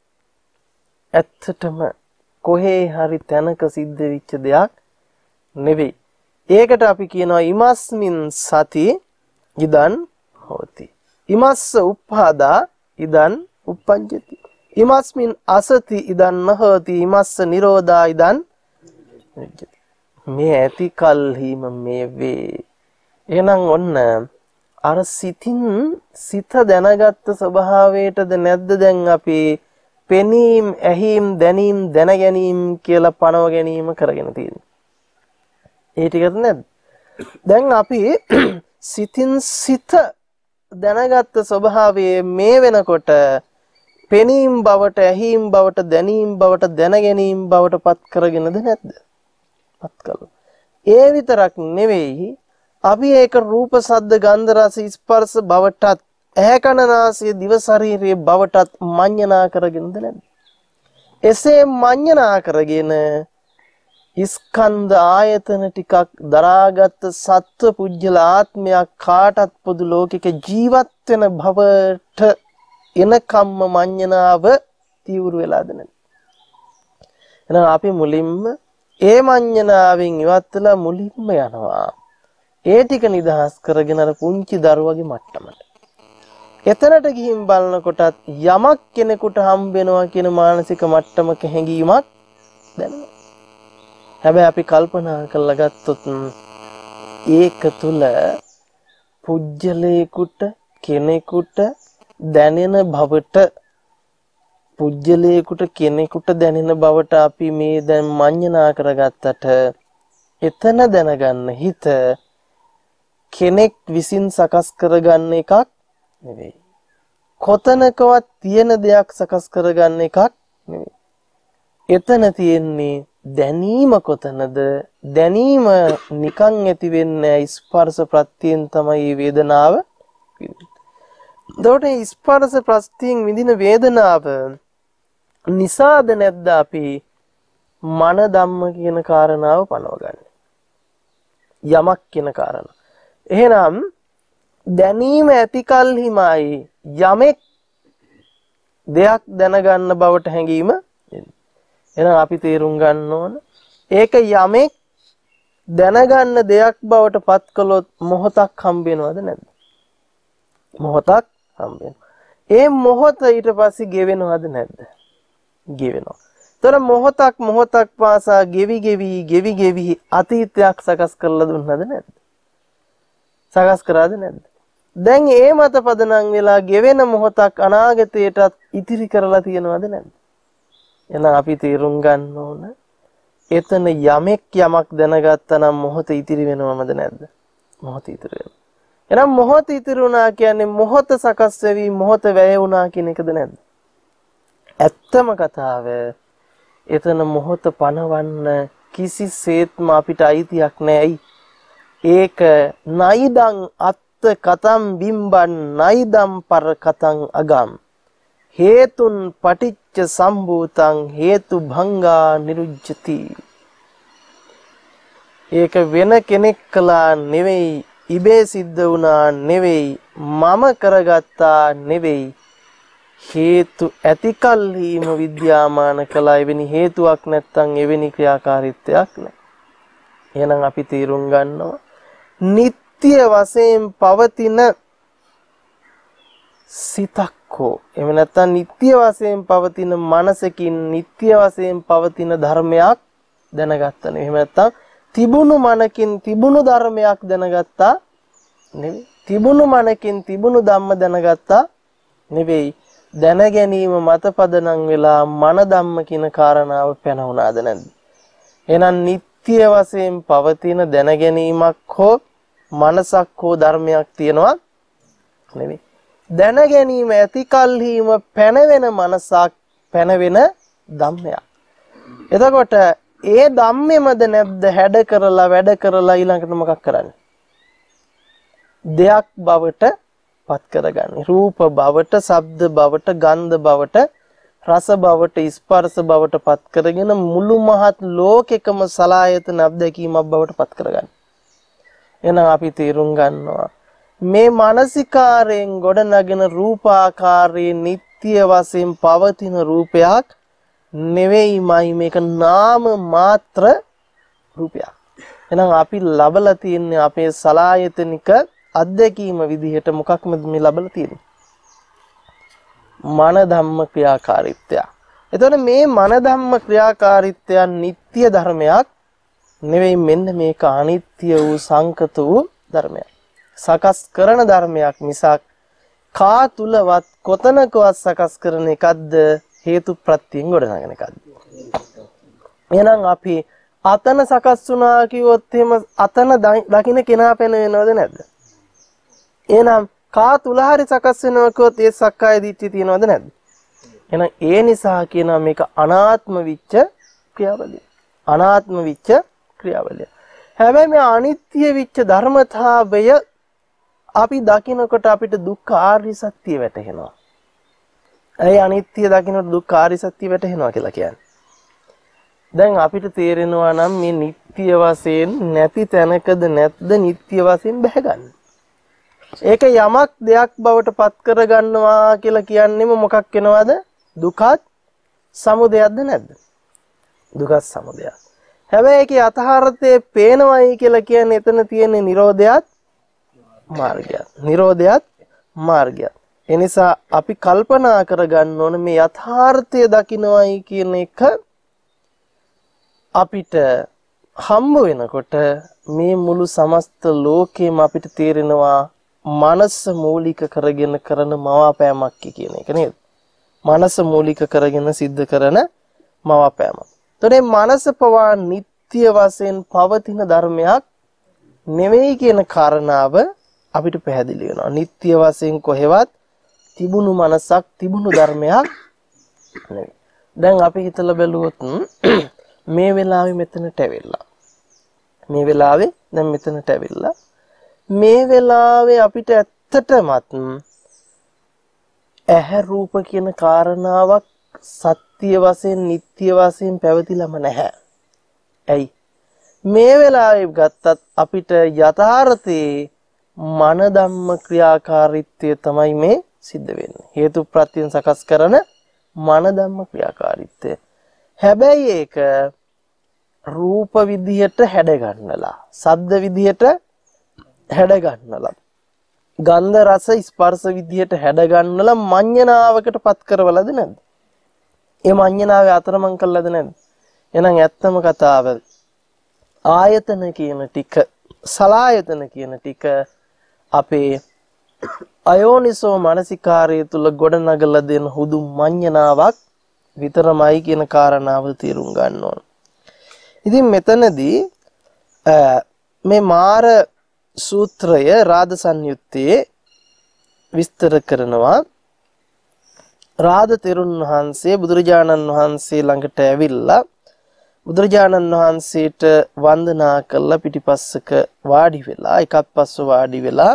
ඇත්තටම කොහේ හරි තැනක සිද්ධ වෙච්ච දෙයක් නෙවෙයි. ඒකට අපි කියනවා ඉමස්මින් සති ඉදන් හෝති. ඉමස්ස උප්පාදා ඉදන් උප්පංජති. ඉමස්මින් අසති ඉදන් නහෝති. ඉමස්ස නිරෝධා ඉදන් නිජ්ජති. මේ ඇති කල්හිම මේ වේ. එහෙනම් ඔන්න අර සිතින් සිත දැනගත්ත ස්වභාවයටද නැද්ද දැන් අපි පෙනීම්, ඇහිම්, දැනීම්, දැන ගැනීම කියලා පනව ගැනීම කරගෙන තියෙන්නේ. ඒ ටිකද නැද්ද? දැන් අපි සිතින් සිත දැනගත්ත ස්වභාවයේ මේ වෙනකොට පෙනීම් බවට, ඇහිම් බවට, දැනීම් බවට, දැන ගැනීම බවට පත් කරගෙනද නැද්ද? පත් කළා. ඒ විතරක් නෙවෙයි අපි ඒක රූප, ශබ්ද, ගන්ධ, රස, ස්පර්ශ බවටත්, ඇහැ කන නාසය දිව ශරීරයේ බවටත් මඤ්ඤණා කරගෙනද නැද්ද? එසේ මඤ්ඤණා කරගෙන ස්කන්ධ ආයතන ටිකක් දරාගත් සත්ව පුජ්‍යල ආත්මයක් කාටත් පොදු ලෝකික ජීවත් වෙන භවට එනකම්ම මඤ්ඤණාව තීව්‍ර වෙලාද නැද්ද? එහෙනම් අපි මුලින්ම ඒ මඤ්ඤණාවෙන් ඉවත් වෙලා මුලින්ම යනවා ඒ ටික නිදහස් කරගෙන අර පුංචි දරුවගේ මට්ටමට. එතනට ගිහින් බලනකොටත් යමක් කෙනෙකුට හම්බ වෙනවා කියන මානසික මට්ටමක හැඟීමක් දැනෙනවා. හැබැයි අපි කල්පනා කරලා ගත්තොත් ඒක තුල පුජ්‍යලේකුට කෙනෙකුට දැනෙන බවට පුජ්‍යලේකුට කෙනෙකුට දැනෙන බවට අපි මේ දැන් මඤ්ඤණා කරගත්තට එතන දැනගන්න හිත කෙනෙක් විසින් සකස් කරගන්න එකක් නෙවෙයි. කොතනකවත් තියෙන දෙයක් සකස් කරගන්න එකක් නෙවෙයි. එතන තියෙන්නේ දැනීම කොතනද? දැනීම නිකන් ඇති වෙන්නේ ස්පර්ශ ප්‍රත්‍යයෙන් තමයි වේදනාව විඳින්නේ. එතකොට ස්පර්ශ ප්‍රත්‍යයෙන් විඳින වේදනාව නිසාද නැද්ද අපි මන ධම්ම කියන කාරණාව පනවගන්නේ? යමක් කියන කාරණා. එහෙනම් දැනීම ඇති කල්හිමයි යමෙක් දෙයක් දැනගන්න බවට හැඟීම එන්නේ. එහෙනම් අපි තේරුම් ගන්න ඕන ඒක යමෙක් දැනගන්න දෙයක් බවට පත් කළොත් මොහොතක් හම්බ වෙනවද නැද්ද? මොහොතක් හම්බ වෙනවා. ඒ මොහොත ඊට පස්සේ ගෙවෙනවද නැද්ද? ගෙවෙනවා. ତොර මොහොතක් මොහොතක් පාසා ගෙවි ගෙවි ගෙවි ගෙවි අතීතයක් සකස් කරලා දුන්නද නැද්ද? සකස් කරාද නැද්ද? දැන් ඒ මත පදනම් වෙලා ගෙවෙන මොහොතක් අනාගතයටත් ඉතිරි කරලා තියෙනවද නැද්ද? එහෙනම් අපි තේරුම් ගන්න ඕන එතන යමෙක් යමක් දැනගත්තා නම් මොහොත ඉතිරි වෙනවමද නැද්ද? මොහොත ඉතිරි වෙනවා. එහෙනම් මොහොත ඉතිරි වුණා කියන්නේ මොහොත සකස් වෙවි මොහොත වැය වුණා කියන එකද නැද්ද? ඇත්තම කතාව එතන මොහොත පනවන්න කිසිසේත්ම අපිට අයිතියක් නැහැ. ඒක නයිදං අත්ත කතම් බිම්බන් නයිදම් පර කතං අගම් හේතුන් පටිච්ච සම්භූතං හේතු භංගා නිරුජ්ජති. ඒක වෙන කෙනෙක් කළා නෙවෙයි, ඉබේ සිද්ධ වුණා නෙවෙයි, මම කරගත්තා නෙවෙයි. හේතු ඇතිකල්හිම විද්‍යාමාන කළා. එවැනි හේතුවක් නැත්තම් එවැනි ක්‍රියාකාරීත්වයක් නැහැ. එහෙනම් අපි තීරුම් ගන්නවා නිත්‍ය වශයෙන් පවතින සිතක් හෝ එහෙම නැත්නම් නිත්‍ය වශයෙන් පවතින මනසකින් නිත්‍ය වශයෙන් පවතින ධර්මයක් දැනගත්තා නෙවෙයි. එහෙම නැත්නම් තිබුණු මනකින් තිබුණු ධර්මයක් දැනගත්තා නෙවෙයි. තිබුණු මනකින් තිබුණු ධම්ම දැනගත්තා නෙවෙයි. දැන ගැනීම මත පදනම් වෙලා මන ධම්ම කියන කාරණාව පැනවුණාද නැද්ද? එහෙනම් නිත්‍ය වශයෙන් පවතින දැන ගැනීමක් හෝ මනසක් හෝ ධර්මයක් තියෙනවා නෙවෙයි. දැන ගැනීම ඇති කල්හිම පැනවෙන මනසක් පැනවෙන ධම්මයක්. එතකොට ඒ ධම්මෙමද නැද්ද හැඩ කරලා වැඩ කරලා ඊළඟට මොකක් කරන්නේ? දෙයක් බවට පත් කරගන්නේ. රූප බවට, ශබ්ද බවට, ගන්ධ බවට, රස බවට, ස්පර්ශ බවට පත් කරගෙන මුළු මහත් ලෝකෙකම සලායතන අත්දැකීමක් බවට පත් කරගන්නේ. එහෙනම් අපි තේරුම් ගන්නවා මේ මානසිකාරයෙන් ගොඩනගෙන රූපාකාරයේ නිට්ටය වශයෙන් පවතින රූපයක් නෙවෙයිමයි මේක නාම මාත්‍ර රූපයක්. එහෙනම් අපි ලබලා තියෙන්නේ අපේ සලායතනික අත්දැකීම විදිහට මොකක්ද මේ ලබලා තියෙන්නේ? මන ධම්ම ක්‍රියාකාරීත්වය. එතකොට මේ මන ධම්ම ක්‍රියාකාරීත්වය නිට්ටය ධර්මයක් නෙවෙයි, මෙන්න මේක අනිත්‍ය වූ සංකත වූ ධර්මයක්. සකස් කරන ධර්මයක් මිසක් කා තුලවත් කොතනකවත් සකස් කරන එකක්ද හේතු ප්‍රත්‍යයෙන් ගොඩනගන එකක්ද? එහෙනම් අපි අතන සකස් වුණා කිව්වොත් එහෙම අතන දකින්න කෙනා පැන වෙනවද නැද්ද? එහෙනම් කා තුල හරි සකස් වෙනවා කිව්වොත් ඒ සක්කාය දිට්ඨිය තියෙනවද නැද්ද? එහෙනම් ඒ නිසා කියනවා මේක අනාත්ම විච්ඡ ක්‍රියාවලිය. අනාත්ම විච්ඡ ක්‍රියාවලිය. හැබැයි මේ අනිත්‍ය විච්ඡ ධර්මතාවය අපි දකිනකොට අපිට දුක්ඛ ආර්ය සත්‍ය වැටහෙනවා. ඒ අනිත්‍ය දකිනකොට දුක්ඛ ආර්ය සත්‍ය වැටහෙනවා කියලා කියන්නේ. දැන් අපිට තේරෙනවා නම් මේ නිට්ටය වශයෙන් නැති තැනකද නැත්ද නිට්ටය වශයෙන් බැහැගන්නේ. ඒක යමක් දෙයක් බවට පත් කරගන්නවා කියලා කියන්නේම මොකක් වෙනවද? දුකත් සමුදයක්ද නැද්ද? දුකත් සමුදයක්. හැබැයි ඒකේ යථාර්ථයේ පේනවයි කියලා කියන්නේ එතන තියෙන නිරෝධයත් මාර්ගයත්. නිරෝධයත් මාර්ගයත්. ඒ නිසා අපි කල්පනා කරගන්න ඕනේ මේ යථාර්ථය දකින්නවයි කියන එක අපිට හම්බ වෙනකොට මේ මුළු සමස්ත ලෝකෙම අපිට තේරෙනවා මනස මූලික කරගෙන කරන මවාපෑමක් කියන එක නේද? මනස මූලික කරගෙන සිද්ධ කරන මවාපෑමක්. එතකොට මනස පවා නිට්ටය වශයෙන් පවතින ධර්මයක් නෙවෙයි කියන කාරණාව අපිට පැහැදිලි වෙනවා. නිත්‍ය වශයෙන් කොහෙවත් තිබුණු මනසක් තිබුණු ධර්මයක් නෙවෙයි. දැන් අපි හිතලා බැලුවොත් මේ වෙලාවේ මෙතනට ඇවිල්ලා මේ වෙලාවේ දැන් මෙතනට ඇවිල්ලා මේ වෙලාවේ අපිට ඇත්තටමත් ඇහැ රූප කියන කාරණාවක් සත්‍ය වශයෙන් නිත්‍ය වශයෙන් පැවතිලම නැහැ. ඇයි? මේ වෙලාවේ ගත්තත් අපිට යථාර්ථයේ මන ධම්ම ක්‍රියාකාරීත්වය තමයි මේ සිද්ධ වෙන්නේ. හේතු ප්‍රත්‍යයෙන් සකස් කරන මන ධම්ම ක්‍රියාකාරීත්වය. හැබැයි ඒක රූප විදියට හැඩ ගන්නලා, ශබ්ද විදියට හැඩ ගන්නලා, ගන්ධ රස ස්පර්ශ විදියට හැඩ ගන්නලා මඤ්ඤණාවකට පත් කරවලද නැද්ද? ඒ මඤ්ඤණාවේ අතරමං කළාද නැද්ද? එහෙනම් ඇත්තම කතාව ආයතන කියන ටික, සලායතන කියන ටික අපේ අයෝනිසෝ මනසිකාරය තුල ගොඩනගලා දෙන හුදු මඤ්ඤණාවක් විතරමයි කියන කාරණාව තේරුම් ගන්න ඕන. ඉතින් මෙතනදී මේ මාර සූත්‍රය රාද සංයුත්තේ විස්තර කරනවා. රාද තෙරුන් වහන්සේ බුදුරජාණන් වහන්සේ ළඟට ඇවිල්ලා බුදුරජාණන් වහන්සේට වන්දනා කළා, පිටිපස්සක වාඩි වෙලා, එකත් පස්ස වාඩි වෙලා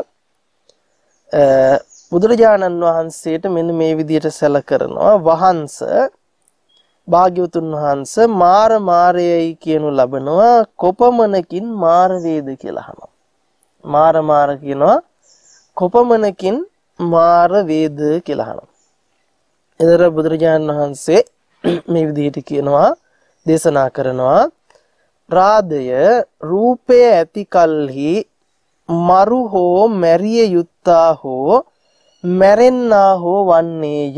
බුදුරජාණන් වහන්සේට මෙන්න මේ විදිහට සැල කරනවා. වහන්ස භාග්‍යවතුන් වහන්ස මාර මාරයයි කියනු ලබනවා, කොපමණකින් මාර වේද කියලා අහනවා. මාර මාර කියනවා, කොපමණකින් මාර වේද කියලා අහනවා. එතන බුදුරජාණන් වහන්සේ මේ විදිහට කියනවා, දේශනා කරනවා, රාදය රූපය ඇති කල්හි මරු හෝ මැරිය යුත්තා හෝ මැරෙන්නා හෝ වන්නේය.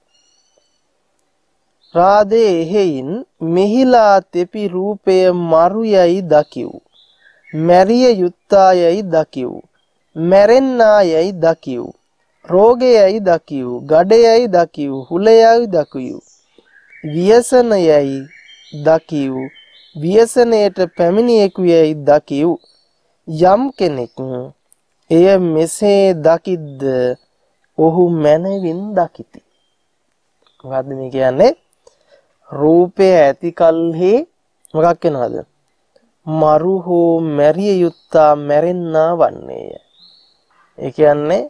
රාදේ එහෙයින් මෙහිලා තෙපි රූපය මරු යයි දකිව්, මැරිය යුත්තා යයි දකිව්, මැරෙන්නා යයි දකිව්, රෝගයයි දකිව්, ගඩයයි දකිව්, හුලයයි දකිව්, ව්‍යසනයයි දකිව්, ව්‍යසනයට පැමිණියෙකු යයි දකිව්. යම් කෙනෙක් එය මෙසේ දකිද්ද ඔහු මනවින් දකිති. මොකද්ද මේ කියන්නේ? රූපය ඇති කල්හි මොකක් වෙනවද? මරු හෝ මැරිය යුත්තා මැරෙන්නා වන්නේය. ඒ කියන්නේ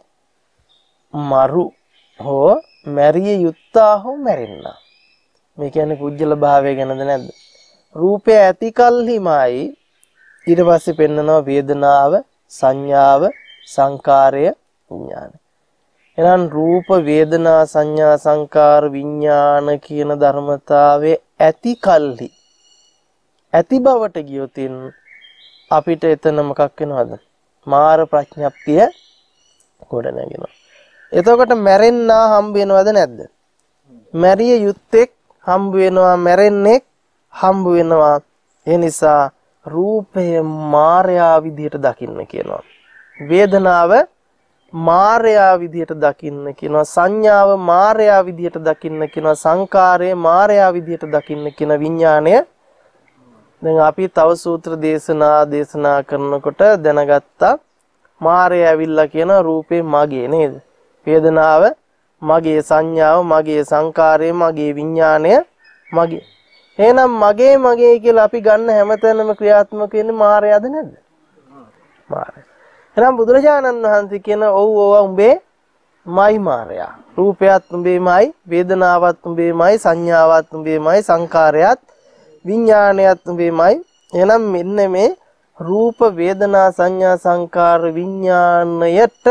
මරු හෝ මැරිය යුත්තා හෝ මැරෙන්නා. මේ කියන්නේ පුජ්‍යල භාවය ගැනද නැද්ද? රූපය ඇති කල්හිමයි ඊට පස්සේ පෙන්නනවා වේදනාව, සංඥාව, සංකාරය, විඥානය. එහෙනම් රූප, වේදනා, සංඥා, සංකාර, විඥාන කියන ධර්මතාවයේ ඇති කල්හි ඇති බවට ගියොතින් අපිට එතන මොකක් වෙනවද? මාර ප්‍රඥප්තිය ගොඩ නැගෙනවා. එතකොට මැරෙන්නා හම්බ වෙනවද නැද්ද? මැරිය යුත්තේක් හම්බ වෙනවා, මැරෙන්නෙක් හම්බ වෙනවා. ඒ නිසා රූපය මායාව විදිහට දකින්න කියනවා. වේදනාව මායාව විදිහට දකින්න කියනවා. සංඥාව මායාව විදිහට දකින්න කියනවා. සංකාරය මායාව විදිහට දකින්න කියන විඥාණය. දැන් අපි තව සූත්‍ර දේශනා දේශනා කරනකොට දැනගත්තා මායාව ඇවිල්ලා කියන රූපේ මගේ නේද? වේදනාව මගේ, සංඥාව මගේ, සංකාරය මගේ, විඥාණය මගේ. එහෙනම් මගේ මගේ කියලා අපි ගන්න හැමතැනම ක්‍රියාත්මක වෙන්නේ මායයද නැද්ද? මායය. එහෙනම් බුදුරජාණන් වහන්සේ කියන ඔව් ඔව් උඹේ මයි මායය. රූපයත් උඹේමයි, වේදනාවත් උඹේමයි, සංඥාවත් උඹේමයි, සංකාරයත් විඥානයත් උඹේමයි. එහෙනම් මෙන්න මේ රූප, වේදනා, සංඥා, සංකාර, විඥානයට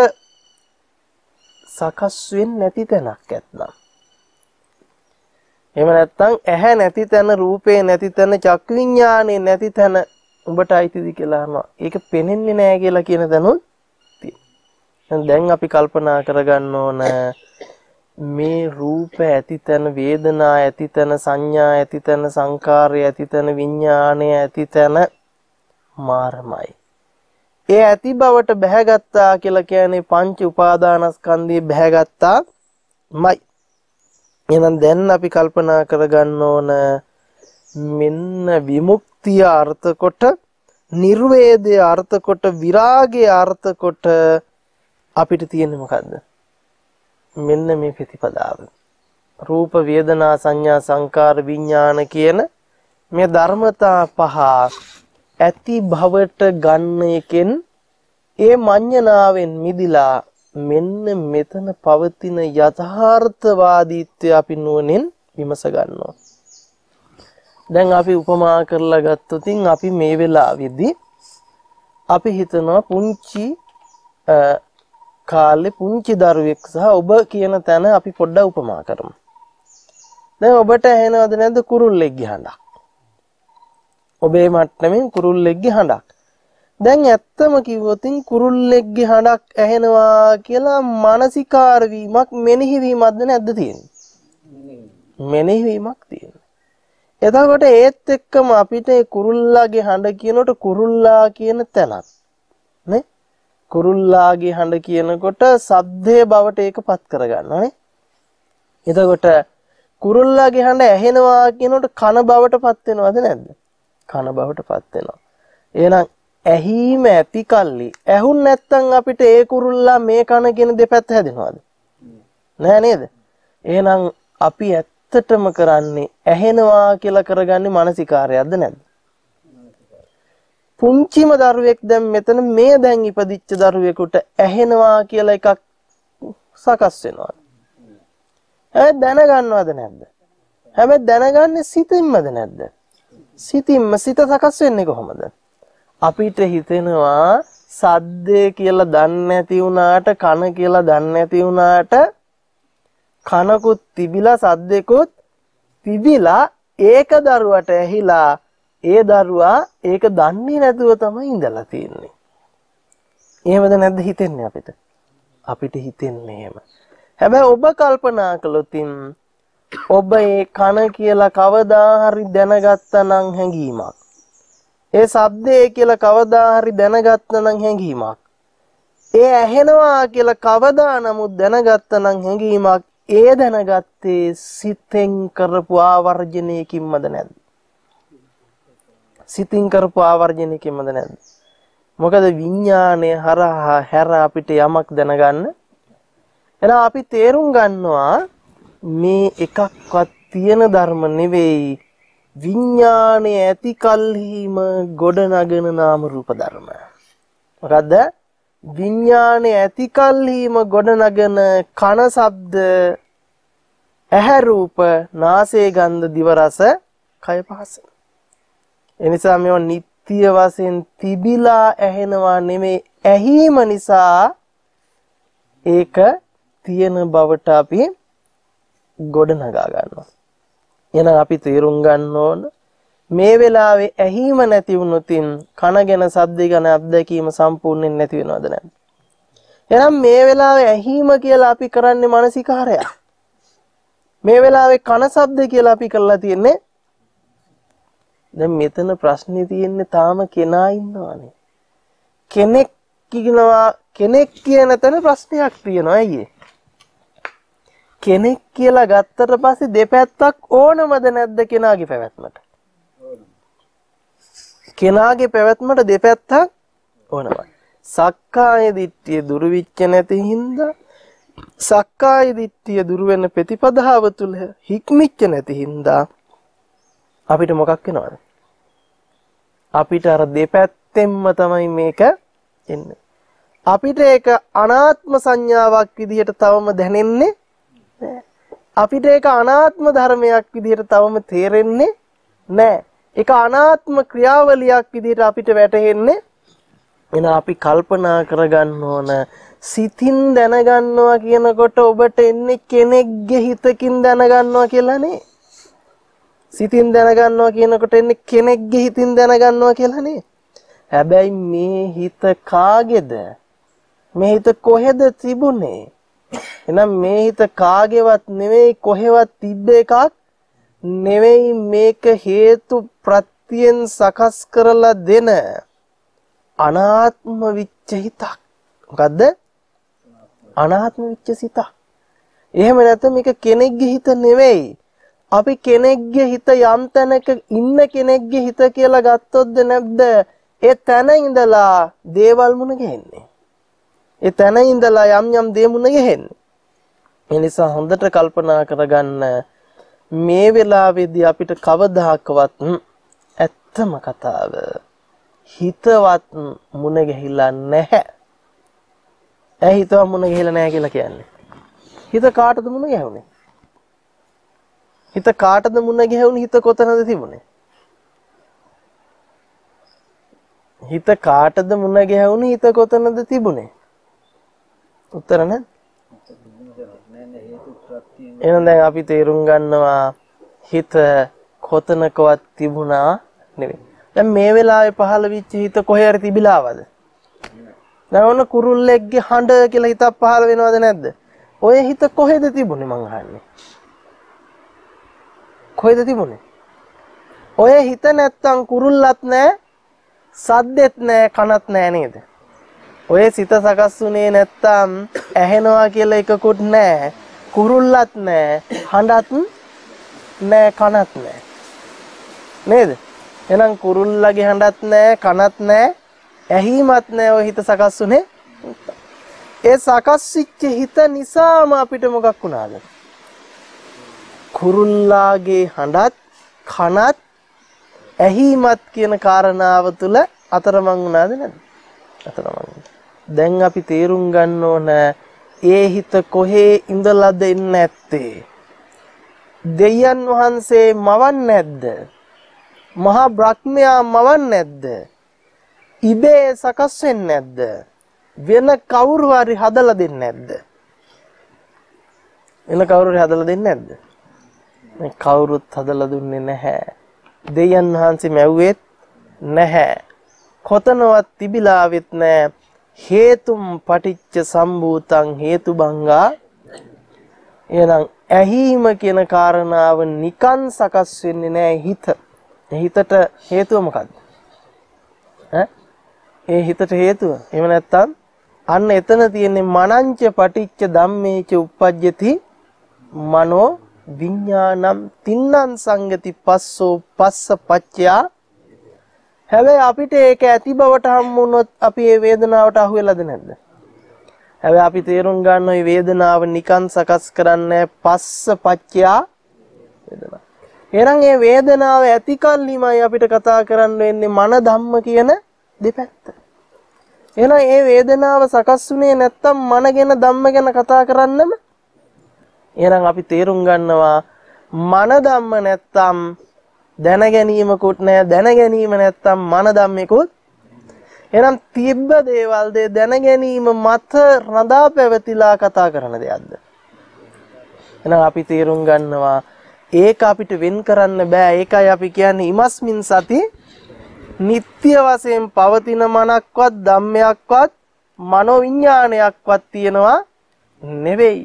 සකස් වෙන්නේ නැති තැනක් ඇත්නම්. එහෙම නැත්නම් ඇහැ නැති තැන, රූපේ නැති තැන, චක්ක විඥානේ නැති තැන උඹට අයිතිද කියලා අහනවා. ඒක පෙනෙන්නේ නැහැ කියලා කියන තැනුත් තියෙනවා. දැන් අපි කල්පනා කරගන්න ඕන මේ රූප ඇති තැන, වේදනා ඇති තැන, සංඥා ඇති තැන, සංකාරය ඇති තැන, විඥානය ඇති තැන මාරමයි. ඒ ඇති බවට බැහැගත්තා කියලා කියන්නේ පංච උපාදානස්කන්ධය බැහැගත්තාමයි. එහෙනම් දැන් අපි කල්පනා කරගන්න ඕන මෙන්න විමුක්තිය අර්ථ කොට නිර්වේදයේ අර්ථ කොට විරාගයේ අර්ථ කොට අපිට තියෙන්නේ මොකද්ද? මෙන්න මේ ප්‍රතිපදාව. රූප වේදනා සංඥා සංකාර විඥාන කියන මේ ධර්මතා පහ ඇති භවට ගන්න එකෙන් ඒ මඤ්ඤණාවෙන් මිදිලා මෙන්න මෙතන පවතින යථාර්ථවාදීත්වය අපි නුවණින් විමස ගන්නවා. දැන් අපි උපමා කරලා ගත්තොත් අපි මේ වෙලාවේදී අපි හිතනවා පුංචි කාලේ පුංචි දරුවෙක් සහ ඔබ කියන තැන අපි පොඩ්ඩක් උපමා කරමු. දැන් ඔබට ඇහෙනවද නැද්ද කුරුල්ලෙක්ගේ හඬක්? ඔබේ මට්ටමින් කුරුල්ලෙක්ගේ හඬක්. දැන් ඇත්තම කිව්වොත් කුරුල්ලෙක්ගේ හඬක් ඇහෙනවා කියලා මානසිකාර වීමක් මෙනෙහි වීමක්ද නැද්ද තියෙන්නේ? මෙනෙහි වීමක් තියෙනවා. එතකොට ඒත් එක්කම අපිට කුරුල්ලාගේ හඬ කියනකොට කුරුල්ලා කියන තැනක් නේ කුරුල්ලාගේ හඬ කියනකොට ශබ්දයේ බවට ඒකපත් කරගන්නවා නේ. එතකොට කුරුල්ලාගේ හඬ ඇහෙනවා කියනකොට කන බවටපත් වෙනවද නැද්ද? කන බවටපත් වෙනවා. එහෙනම් ඇහිම ඇති කල්ලි ඇහුන් නැත්තම් අපිට ඒ කුරුල්ලා මේ කන කියන දෙපැත්ත හැදෙනවද? නෑ නේද? එහෙනම් අපි ඇත්තටම කරන්නේ ඇහෙනවා කියලා කරගන්නේ මානසිකාරයක්ද නැද්ද? පුංචිම දරුවෙක් දැන් මෙතන මේ දැන් ඉපදිච්ච දරුවෙකුට ඇහෙනවා කියලා එකක් සකස් වෙනවා. හැබැයි දැනගන්නවද නැද්ද? හැබැයි දැනගන්නේ සිතින්මද නැද්ද? සිතින්ම. සිත සකස් වෙන්නේ කොහොමද? අපිට හිතෙනවා සද්දේ කියලා දන්නේ නැති වුණාට කන කියලා දන්නේ නැති වුණාට කනකුත් තිබිලා සද්දෙකුත් තිබිලා ඒක දරුවට ඇහිලා ඒ දරුවා ඒක දන්නේ නැතුව තමයි ඉඳලා තියෙන්නේ. එහෙමද නැද්ද හිතෙන්නේ අපිට? අපිට හිතෙන්නේ එහෙම. හැබැයි ඔබ කල්පනා කළොත් ඔබ ඒ කන කියලා කවදා හරි දැනගත්තා නම් හැඟීමක්. ඒ ශබ්දේ කියලා කවදා හරි දැනගත්තා නම් හැඟීමක්. ඒ ඇහෙනවා කියලා කවදා නමුත් දැනගත්තා නම් හැඟීමක්. ඒ දැනගත්තේ සිතෙන් කරපු ආවර්ජනයකින්මද නැද්ද? සිතින් කරපු ආවර්ජනයකින්මද නැද්ද? මොකද විඥානය හරහා හැර අපිට යමක් දැනගන්න. එහෙනම් අපි තේරුම් ගන්නවා මේ එකක්වත් තියෙන ධර්ම නෙවෙයි. විඥානය ඇති කල්හිම ගොඩනගෙන නාම රූප ධර්ම. මොකද්ද? විඥානය ඇති කල්හිම ගොඩනගෙන කන ශබ්ද, ඇහැ රූප, නාසය ගන්ධ, දිව රස, කය පහස. එනිසා මේවා නිත්‍ය වශයෙන් තිබිලා ඇහෙනවා නෙමෙයි, ඇහිම නිසා ඒක තියෙන බවට අපි ගොඩනගා ගන්නවා. එහෙනම් අපි තේරුම් ගන්න ඕන මේ වෙලාවේ ඇහිම නැති වුණොත් කන ගැන සද්ද ගැන අත්දැකීම සම්පූර්ණයෙන් නැති වෙනවද නැද්ද? එහෙනම් මේ වෙලාවේ ඇහිම කියලා අපි කරන්නේ මානසිකාරයක්. මේ වෙලාවේ කන ශබ්ද කියලා අපි කරලා තියෙන්නේ. දැන් මෙතන ප්‍රශ්නේ තියෙන්නේ තාම කෙනා ඉන්නවනේ. කෙනෙක් කියනවා කෙනෙක් කියන තැන ප්‍රශ්නයක් තියෙනවා අයියේ. කෙනෙක් කියලා ගත්තට පස්සේ දෙපැත්තක් ඕනමද නැද්ද කෙනාගේ පැවැත්මට? කෙනාගේ පැවැත්මට දෙපැත්තක් ඕනමයි. සක්කාය දිට්ඨිය දුරු වෙච්ච නැති හින්දා සක්කාය දිට්ඨිය දුරු වෙන ප්‍රතිපදාව තුල හික්මිච්ච නැති හින්දා අපිට මොකක් වෙනවද? අපිට අර දෙපැත්තෙන්ම තමයි මේක එන්නේ. අපිට ඒක අනාත්ම සංඥාවක් විදිහට තවම දැනෙන්නේ නැහැ. අපිට ඒක අනාත්ම ධර්මයක් විදිහට තවම තේරෙන්නේ නැහැ. ඒක අනාත්ම ක්‍රියාවලියක් විදිහට අපිට වැටහෙන්නේ. එන අපි කල්පනා කරගන්න ඕන සිතින් දැනගන්නවා කියනකොට ඔබට එන්නේ කෙනෙක්ගේ හිතකින් දැනගන්නවා කියලා නේ. සිතින් දැනගන්නවා කියනකොට එන්නේ කෙනෙක්ගේ හිතින් දැනගන්නවා කියලා නේ. හැබැයි මේ හිත කාගේද? මේ හිත කොහෙද තිබුණේ? එහෙනම් මේ හිත කාගේවත් නෙවෙයි, කොහෙවත් තිබ්බ එකක් නෙවෙයි. මේක හේතු ප්‍රත්‍යයෙන් සකස් කරලා දෙන අනාත්ම විච්ච හිතක්. මොකද්ද? අනාත්ම විච්ච සිතක්. එහෙම නැත්නම් මේක කෙනෙක්ගේ හිත නෙවෙයි. අපි කෙනෙක්ගේ හිත යම් තැනක ඉන්න කෙනෙක්ගේ හිත කියලා ගත්තොත්ද නැද්ද? ඒ තැන ඉඳලා දේවල් මුණ ගැහෙන්නේ. ඒ තැන ඉඳලා යම් යම් දේ මුණ ගැහෙන්නේ. ඒ නිසා හොඳට කල්පනා කරගන්න මේ වෙලාවේදී අපිට කවදාකවත් ඇත්තම කතාව හිතවත් මුණ ගැහිලා නැහැ. ඇයි හිතවත් මුණ ගැහිලා නැහැ කියලා කියන්නේ? හිත කාටද මුණ ගැහුනේ? හිත කාටද මුණ ගැහුනේ? හිත කොතනද තිබුණේ? හිත කාටද මුණ ගැහුනේ? හිත කොතනද තිබුණේ? උත්තර නැද්ද? එහෙනම් දැන් අපි තේරුම් ගන්නවා හිත කොතනකවත් තිබුණා නෙවෙයි. දැන් මේ වෙලාවේ පහළ වෙච්ච හිත කොහේ හරි තිබිලාවද? දැන් ඔන්න කුරුල්ලෙක්ගේ හඬ කියලා හිතක් පහළ වෙනවද නැද්ද? ඔය හිත කොහෙද තිබුණේ මං අහන්නේ? කොහෙද තිබුණේ? ඔය හිත නැත්තම් කුරුල්ලත් නැහැ, සද්දෙත් නැහැ, කනත් නැහැ නේද? ඔය සිත සකස් වුණේ නැත්තම් ඇහෙනවා කියලා එකකුත් නැහැ, කුරුල්ලත් නැහැ, හඬත් නැහැ, කනත් නැහැ. නේද? එහෙනම් කුරුල්ලගේ හඬත් නැහැ, කනත් නැහැ, ඇහිමත් නැහැ. ඔය හිත සකස් වුණේ. ඒ සකස් වෙච්ච හිත නිසාම අපිට මොකක් වුණාද? කුරුල්ලාගේ හඬත්, කනත්, ඇහිමත් කියන කාරණාව තුල අතරමං වුණාද නැද්ද? අතරමං. දැන් අපි තේරුම් ගන්න ඕන ඒ හිත කොහේ ඉඳලාද එන්නේ නැත්තේ? දෙයයන් වහන්සේ මවන්නේ නැද්ද? මහා බ්‍රහ්මයා මවන්නේ නැද්ද? ඉබේ සකස් වෙන්නේ නැද්ද? වෙන කවුරු හරි හදලා දෙන්නේ නැද්ද? වෙන කවුරු හරි හදලා දෙන්නේ නැද්ද? මේ කවුරුත් හදලා දුන්නේ නැහැ. දෙයයන් වහන්සේ මැව්වෙත් නැහැ. කොතනවත් තිබිලාවෙත් නැහැ. හේතුම් පටිච්ච සම්භූතං හේතුබංගා. එහෙනම් ඇහිම කියන කාරණාව නිකන් සකස් වෙන්නේ නැහැ හිත. හිතට හේතුව මොකද්ද? ඈ? ඒ හිතට හේතුව. එහෙම නැත්තම් අන්න එතන තියෙන්නේ මනංච පටිච්ච ධම්මේච උප්පජ්ජති මනෝ විඥානම් තින්නම් සංගති පස්සෝ පස්ස පච්චයා. හැබැයි අපිට ඒක ඇති බවට හම්බුනොත් අපි මේ වේදනාවට අහු වෙලාද නැද්ද? හැබැයි අපි තේරුම් ගන්න ওই වේදනාව නිකන් සකස් කරන්නේ පස්ස පච්චයා වේදනාව. එහෙනම් මේ වේදනාව ඇති කල්ලිමයි අපිට කතා කරන්න වෙන්නේ මන ධම්ම කියන දෙපැත්ත. එහෙනම් මේ වේදනාව සකස් වුණේ නැත්තම් මන ගැන ධම්ම ගැන කතා කරන්නම. එහෙනම් අපි තේරුම් ගන්නවා මන ධම්ම නැත්තම් දැන ගැනීමකුත් නැහැ, දැන ගැනීම නැත්තම් මන ධම්මෙකුත්. එහෙනම් තිබ්බ දේවල් දේ දැන ගැනීම මත රඳා පැවතිලා කතා කරන දෙයක්ද? එහෙනම් අපි තේරුම් ගන්නවා ඒක අපිට වෙන් කරන්න බෑ. ඒකයි අපි කියන්නේ ඉමස්මින් සති නිත්‍ය වශයෙන් පවතින මනක්වත් ධම්මයක්වත් මනෝ විඥානයක්වත් තියෙනවා නෙවෙයි.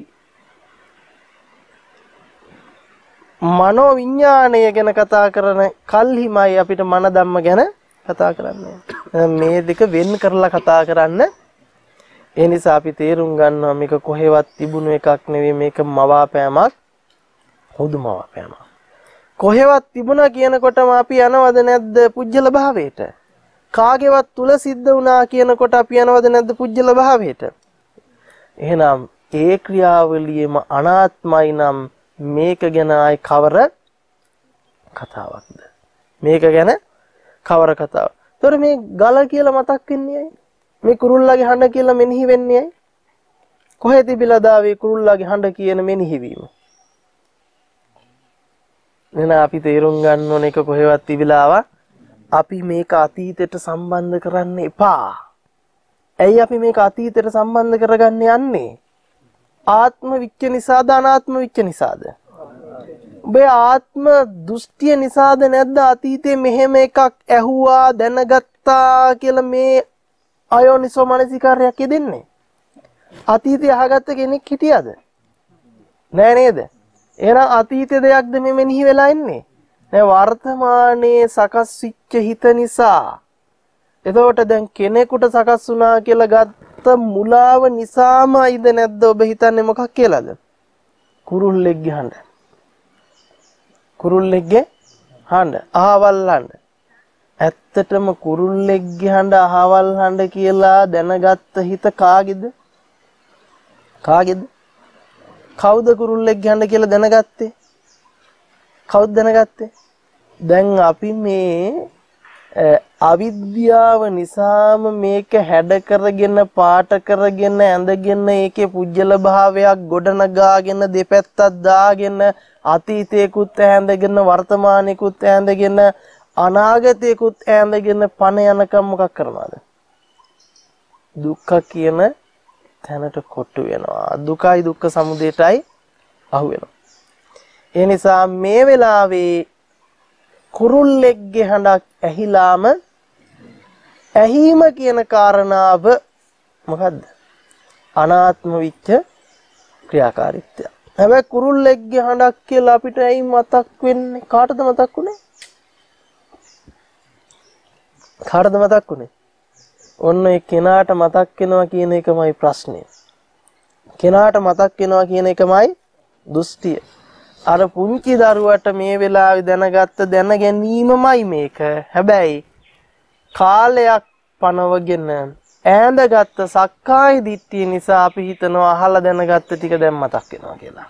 මනෝ විඥාණය ගැන කතා කරන කල්හිමයි අපිට මන ධම්ම ගැන කතා කරන්නේ. මේ දෙක වෙන් කරලා කතා කරන්න. ඒ නිසා අපි තේරුම් ගන්නවා මේක කොහෙවත් තිබුණු එකක් නෙවෙයි, මේක මවාපෑමක්, හුදු මවාපෑමක්. කොහෙවත් තිබුණා කියනකොටම අපි යනවද නැද්ද පුජ්‍යල භාවයට? කාගේවත් තුල සිද්ධ වුණා කියනකොට අපි යනවද නැද්ද පුජ්‍යල භාවයට? එහෙනම් ඒ ක්‍රියාවලියම අනාත්මයි නම් මේක ගැන ආයි කවර කතාවක්ද? මේක ගැන කවර කතාවක්? ඒතර මේ ගල කියලා මතක් වෙන්නේ ඇයි? මේ කුරුල්ලාගේ හඬ කියලා මෙනෙහි වෙන්නේ ඇයි? කොහෙ තිබිලාද ආවේ කුරුල්ලාගේ හඬ කියන මෙනෙහි වීම? එහෙනම් අපි තේරුම් ගන්න ඕන එක කොහෙවත් තිබිලාවා අපි මේක අතීතයට සම්බන්ධ කරන්න එපා. ඇයි අපි මේක අතීතයට සම්බන්ධ කරගන්න යන්නේ? ආත්ම විච්ච නිසාද අනාත්ම විච්ච නිසාද? ඔබේ ආත්ම දෘෂ්ටිය නිසාද නැද්ද අතීතේ මෙහෙම එකක් ඇහුවා දැනගත්තා කියලා මේ අයෝනිසෝ මනසිකාරයක් යෙදෙන්නේ? අතීතේ අහගත්ත කෙනෙක් හිටියද? නෑ නේද? එහෙනම් අතීතේ දෙයක්ද මේ මෙනෙහි වෙලා ඉන්නේ? නෑ, වර්තමානයේ සකස් වෙච්ච හිත නිසා. එතකොට දැන් කෙනෙකුට සකස් වුණා කියලා ගත්ත මුලාව නිසාමයිද නැද්ද ඔබ හිතන්නේ මොකක් කියලාද? කුරුල්ලෙක්ගේ හඬ. කුරුල්ලෙක්ගේ හඬ, අහවල් හඬ. ඇත්තටම කුරුල්ලෙක්ගේ හඬ අහවල් හඬ කියලා දැනගත්ත හිත කාගේද? කාගේද? කවුද කුරුල්ලෙක්ගේ හඬ කියලා දැනගත්තේ? කවුද දැනගත්තේ? දැන් අපි මේ අවිද්‍යාව නිසාම මේක හැඩ කරගෙන පාට කරගෙන ඇඳගෙන ඒකේ පුජ්‍යල භාවයක් ගොඩනගාගෙන දෙපැත්තක් දාගෙන අතීතේකුත් ඇඳගෙන වර්තමානේකුත් ඇඳගෙන අනාගතේකුත් ඇඳගෙන පණ යනකම් මොකක් කරනවද? දුක්ඛ කියන තැනට කොටු වෙනවා. දුකයි දුක්ඛ සමුදයටයි අහු වෙනවා. ඒ නිසා මේ වෙලාවේ කුරුල්ලෙක්ගේ හඬක් ඇහිලාම ඇහිම කියන කාරණාව මොකද්ද? අනාත්ම විච්ඡ ක්‍රියාකාරීත්වය. හැබැයි කුරුල්ලෙක්ගේ හඬක් කියලා අපිට ඇයි මතක් වෙන්නේ? කාටද මතක් වුනේ? කාටද මතක් වුනේ? ඔන්න ඒ කෙනාට මතක් වෙනවා කියන එකමයි ප්‍රශ්නේ. කෙනාට මතක් වෙනවා කියන එකමයි දෘෂ්ටිය. අර පුංචි දරුවට මේ වෙලාවේ දැනගත්ත දැන ගැනීමමයි මේක. හැබැයි කාලයක් පනවගෙන ඈඳගත්ත සක්කාය දිට්ඨිය නිසා අපි හිතනවා අහලා දැනගත්ත ටික දැන් මතක් වෙනවා කියලා.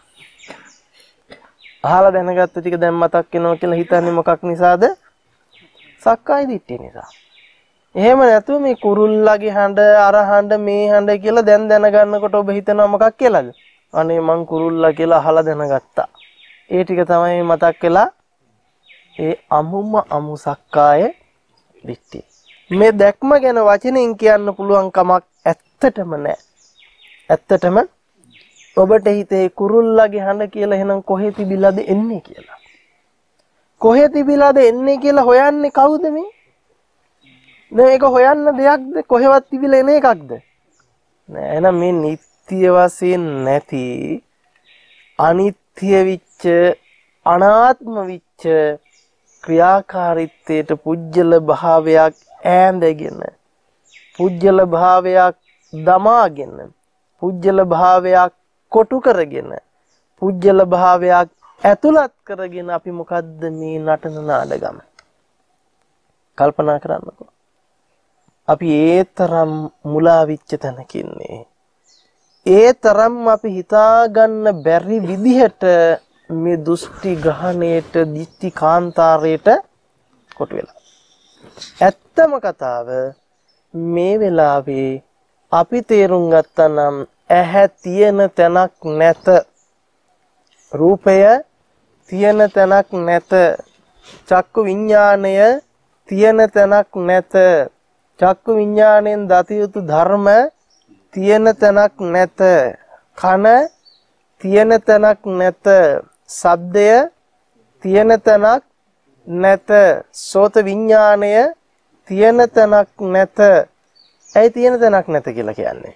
අහලා දැනගත්ත ටික දැන් මතක් වෙනවා කියලා හිතන්නේ මොකක් නිසාද? සක්කාය දිට්ඨිය නිසා. එහෙම නැතුව මේ කුරුල්ලගේ හඬ අර හඬ මේ හඬ කියලා දැන් දැනගන්නකොට ඔබ හිතනවා මොකක් කියලාද? අනේ මං කුරුල්ලා කියලා අහලා දැනගත්තා. ඒ ටික තමයි මතක් වෙලා ඒ අමුම අමු සක්කාය දිට්ඨිය. මේ දැක්ම ගැන වචනෙන් කියන්න පුළුවන් කමක් ඇත්තටම නැහැ. ඇත්තටම ඔබට හිතේ කුරුල්ලාගේ හඬ කියලා එහෙනම් කොහෙ තිබිලාද එන්නේ කියලා. කොහෙ තිබිලාද එන්නේ කියලා හොයන්නේ කවුද මේ? දැන් ඒක හොයන්න දෙයක්ද? කොහෙවත් තිබිලා එන එකක්ද? නෑ. එහෙනම් මේ නිත්‍ය වශයෙන් නැති අනිත්‍ය විච්ච අනාත්ම විච්ච ක්‍රියාකාරීත්වයට පුජ්‍යල භාවයක් ඈඳගෙන පුජ්‍යල භාවයක් දමාගෙන පුජ්‍යල භාවයක් කොටු කරගෙන පුජ්‍යල භාවයක් ඇතුළත් කරගෙන අපි මොකද්ද මේ නටන නාඩගම? කල්පනා කරන්නකෝ. අපි ඒ තරම් මුලා විච්ච තැනක ඉන්නේ. ඒ තරම් අපි හිතා ගන්න බැරි විදිහට මේ දෘෂ්ටි ග්‍රහණයට දිට්ඨි කාන්තාරයට කොටු වෙලා. ඇත්තම කතාව මේ වෙලාවේ අපි තේරුම් ගත්තා නම් ඇහැ තියෙන තැනක් නැත. රූපය තියෙන තැනක් නැත. චක්කු විඥාණය තියෙන තැනක් නැත. චක්කු විඥාණයෙන් දත යුතු ධර්ම තියෙන තැනක් නැත. කන තියෙන තැනක් නැත. ශබ්දය තියෙන තැනක් නැත. සෝත විඥාණය තියෙන තැනක් නැත. ඇයි තියෙන තැනක් නැත කියලා කියන්නේ?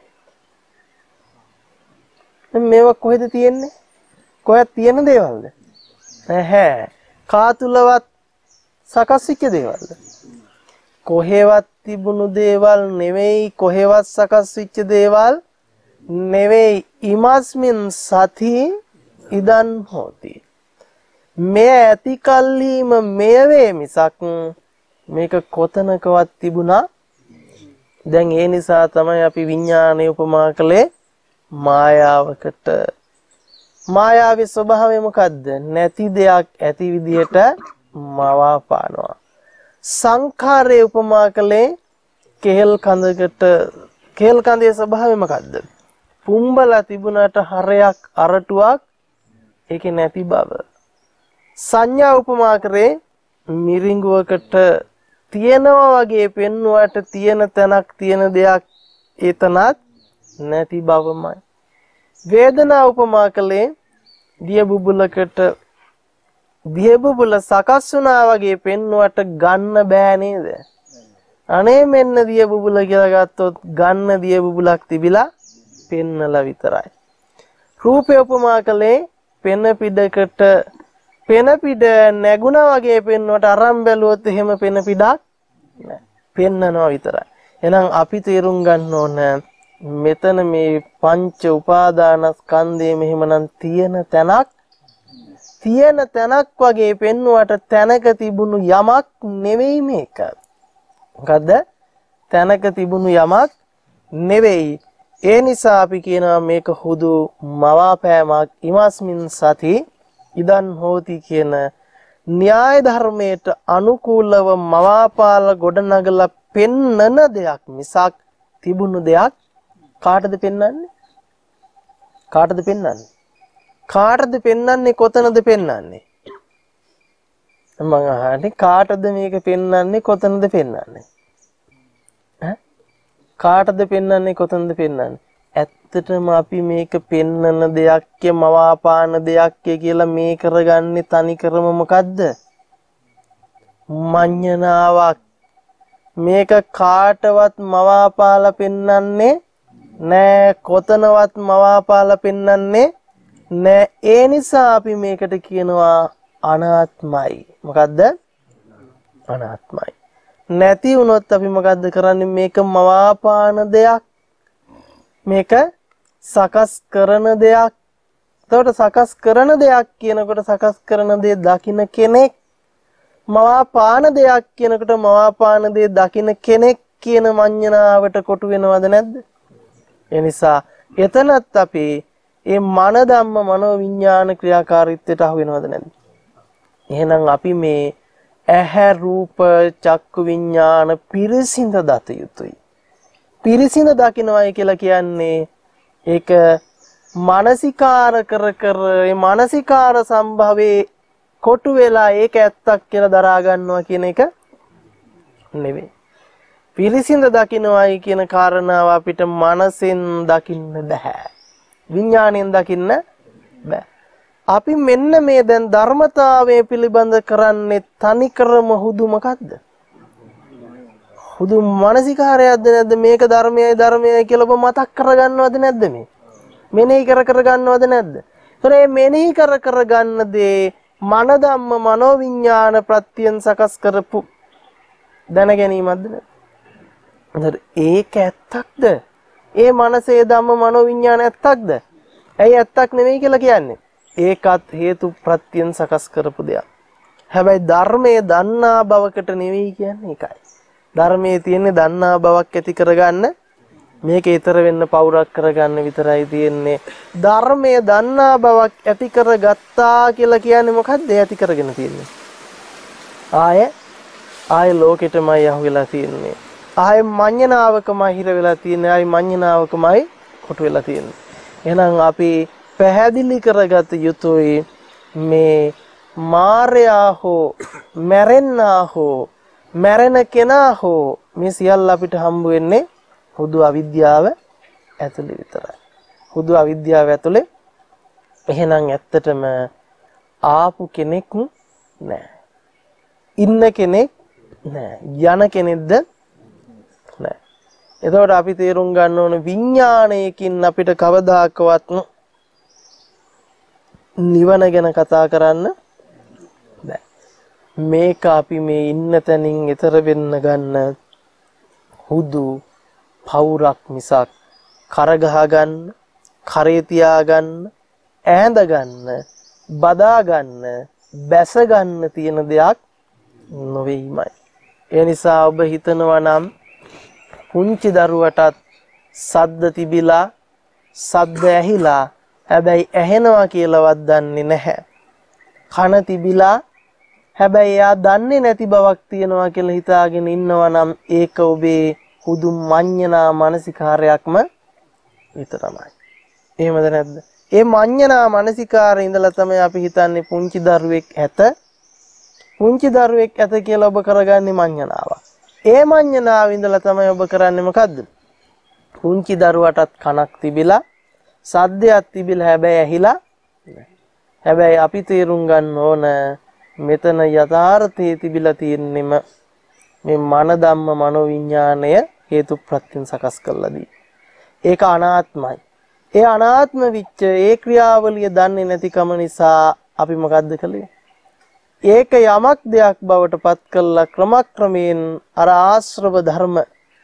දැන් මේවා කොහෙද තියෙන්නේ? කොහෙද තියෙන දේවල්ද? නැහැ. කාතුලවත් සකස් වෙච්ච දේවල්ද? කොහෙවත් තිබුණු දේවල් නෙවෙයි. කොහෙවත් සකස් වෙච්ච දේවල් නෙවෙයි. ඉමස්මින් සති ඉදන් හෝති. මේ ඇති කල්හිම මෙය වේ මිසක් මේක කොතනකවත් තිබුණා. දැන් ඒ නිසා තමයි අපි විඥානය උපමා කළේ මායාවකට. මායාවේ ස්වභාවය මොකද්ද? නැති දෙයක් ඇති විදිහට මවාපානවා. සංඛාරයේ උපමා කළේ කෙහෙල් කඳකට. කෙහෙල් කඳේ ස්වභාවය මොකද්ද? පුම්බලා තිබුණාට හරයක් අරටුවක් ඒකේ නැති බව. සංඥා උපමා කරේ මිරිඟුවකට තියෙනවා වගේ පෙන්වුවට තියෙන තැනක් තියෙන දෙයක් ඒතනත් නැති බවමයි. වේදනා උපමා කළේ දිය බුබුලකට දිය බුබුල සකස් වුණා වගේ පෙන්වුවට ගන්න බෑ නේද? අනේ මෙන්න දිය බුබුල කියලා ගත්තොත් ගන්න දිය බුබුලක් තිබිලා පෙන්නලා විතරයි. රූපය උපමා කළේ පෙන පිඩකට පෙන පිඩ නැගුණා වගේ පෙන්වුවට අරන් බැලුවොත් එහෙම පෙන පිඩක් නෑ. පෙන්නනවා විතරයි. එහෙනම් අපි තේරුම් ගන්න ඕන මෙතන මේ පංච උපාදානස්කන්ධයේ මෙහෙමනම් තියෙන තැනක් තියෙන තැනක් වගේ පෙන්වුවට තැනක තිබුණු යමක් නෙවෙයි මේක. මොකද්ද? තැනක තිබුණු යමක් නෙවෙයි. ඒ නිසා අපි කියනවා මේක හුදු මවාපෑමක්. ඉමස්මින් සති ඉදන් හෝති කියන න්‍යාය ධර්මයට අනුකූලව මවාපාල ගොඩනගලා පෙන්නන දෙයක් මිසක් තිබුණු දෙයක් කාටද පෙන්වන්නේ? කාටද පෙන්වන්නේ? කාටද පෙන්වන්නේ? කොතනද පෙන්වන්නේ? මම අහන්නේ කාටද මේක පෙන්වන්නේ? කොතනද පෙන්වන්නේ? ඈ කාටද පෙන්වන්නේ? කොතනද පෙන්වන්නේ? ඇත්තටම අපි මේක පෙන්වන දෙයක් මවාපාන දෙයක් කියලා මේ කරගන්නේ තනි කරම මොකද්ද? මඤ්ඤණාවක්. මේක කාටවත් මවාපාලා පෙන්වන්නේ නෑ. කොතනවත් මවාපාලා පෙන්වන්නේ නෑ. ඒ නිසා අපි මේකට කියනවා අනාත්මයි. මොකද්ද? අනාත්මයි. නැති වුණොත් අපි මොකද්ද කරන්නේ? මේක මවාපාන දෙයක්. මේක සකස් කරන දෙයක්. එතකොට සකස් කරන දෙයක් කියනකොට සකස් කරන දේ දකින්න කෙනෙක්, මවාපාන දෙයක් කියනකොට මවාපාන දේ දකින්න කෙනෙක් කියන මඤ්ඤණාවට කොටු වෙනවද නැද්ද? ඒ නිසා එතනත් අපි මේ මන ධම්ම මනෝ විඥාන ක්‍රියාකාරීත්වයට අහු වෙනවද නැද්ද? එහෙනම් අපි මේ ඇහැ රූප චක්කු විඥාන පිරිසිඳ දත යුතුයි. පිරිසිඳ දකින්නවයි කියලා කියන්නේ ඒක මානසිකාර කර කර ඒ මානසිකාර සම්භවයේ කොටු වෙලා ඒක ඇත්තක් කියලා දරා ගන්නවා කියන එක නෙවෙයි. පිරිසිඳ දකින්නවයි කියන කාරණාව අපිට මනසෙන් දකින්න බෑ. විඥාණයෙන් දකින්න බෑ. අපි මෙන්න මේ දැන් ධර්මතාවය පිළිබඳ කරන්නේ තනිකරම හුදු මොකද්ද? හුදු මානසිකාරයක්ද නැද්ද? මේක ධර්මයයි ධර්මයයි කියලා ඔබ මතක් කරගන්නවද නැද්ද? මේ මෙනෙහි කර කර ගන්නවද නැද්ද? ඒතර මේ මෙනෙහි කර කර ගන්න දේ මන ධම්ම මනෝ විඥාන ප්‍රත්‍යයෙන් සකස් කරපු දැන ගැනීමක්ද නැද්ද? ඒතර ඒක ඇත්තක්ද? ඒ මනසේ ධම්ම මනෝ විඥාන ඇත්තක්ද? ඇයි ඇත්තක් නෙමෙයි කියලා කියන්නේ? ඒකත් හේතු ප්‍රත්‍යයෙන් සකස් කරපු දෙයක්. හැබැයි ධර්මයේ දන්නා බවකට නෙවෙයි කියන්නේ ඒකයි. ධර්මයේ තියෙන්නේ දන්නා බවක් ඇති කරගන්න, මේක ඊතර වෙන්න පවුරක් කරගන්න විතරයි තියෙන්නේ. ධර්මයේ දන්නා බවක් ඇති කරගත්තා කියලා කියන්නේ මොකද්ද? ඇති කරගෙන තියෙන්නේ. ආය ආය ලෝකෙටමයි අහු වෙලා තියෙන්නේ. ආය මඤ්ඤණාවකමයි හිර වෙලා තියෙන්නේ. ආය මඤ්ඤණාවකමයි කොටු වෙලා තියෙන්නේ. එහෙනම් අපි පැහැදිලි කරගත යුතුයි මේ මායя හෝ මැරෙන්නා හෝ මැරෙන කෙනා හෝ මේ සියල්ල අපිට හම්බ වෙන්නේ හුදු අවිද්‍යාව ඇතුලේ විතරයි. හුදු අවිද්‍යාව ඇතුලේ. එහෙනම් ඇත්තටම ආපු කෙනෙක් නැහැ. ඉන්න කෙනෙක් නැහැ. යන කෙනෙක්ද නැහැ. එතකොට අපි තේරුම් ගන්න ඕන විඥාණයකින් අපිට කවදාකවත් නිවන ගැන කතා කරන්න බෑ. මේක අපි මේ ඉන්න තැනින් ඈතර වෙන්න ගන්න හුදු පවුරක් මිසක් කරගහ ගන්න, කරේ තියා ගන්න, ඈඳ ගන්න, බදා ගන්න, බැස ගන්න තියෙන දෙයක් නොවේයිමයි. ඒ නිසා ඔබ හිතනවා නම් පුංචි දරුවටත් සද්ද තිබිලා සද්ද ඇහිලා හැබැයි ඇහෙනවා කියලාවත් දන්නේ නැහැ. කන තිබිලා හැබැයි එයා දන්නේ නැති බවක් තියනවා කියලා හිතාගෙන ඉන්නවා නම් ඒක ඔබේ හුදු මඤ්ඤණා මානසිකාරයක්ම විතරමයි. එහෙමද නැද්ද? ඒ මඤ්ඤණා මානසිකාරේ ඉඳලා තමයි අපි හිතන්නේ පුංචි දරුවෙක් ඇත. පුංචි දරුවෙක් ඇත කියලා ඔබ කරගන්නේ මඤ්ඤණාව. ඒ මඤ්ඤණාව ඉඳලා තමයි ඔබ කරන්නේ මොකද්ද? පුංචි දරුවටත් කනක් තිබිලා සද්දයක් තිබිලා හැබැයි ඇහිලා හැබැයි අපි තේරුම් ගන්න ඕන මෙතන යථාර්ථයේ තිබිලා තියෙන්නෙම මේ මන ධම්ම මනෝ විඥාණය හේතු ප්‍රත්‍යයෙන් සකස් කළා දී. ඒක අනාත්මයි. ඒ අනාත්ම විච්ච ඒ ක්‍රියාවලිය දන්නේ නැතිකම නිසා අපි මොකද්ද කළේ? ඒක යමක් දෙයක් බවට පත් කළා ක්‍රමක්‍රමයෙන් අර ආශ්‍රව ධර්ම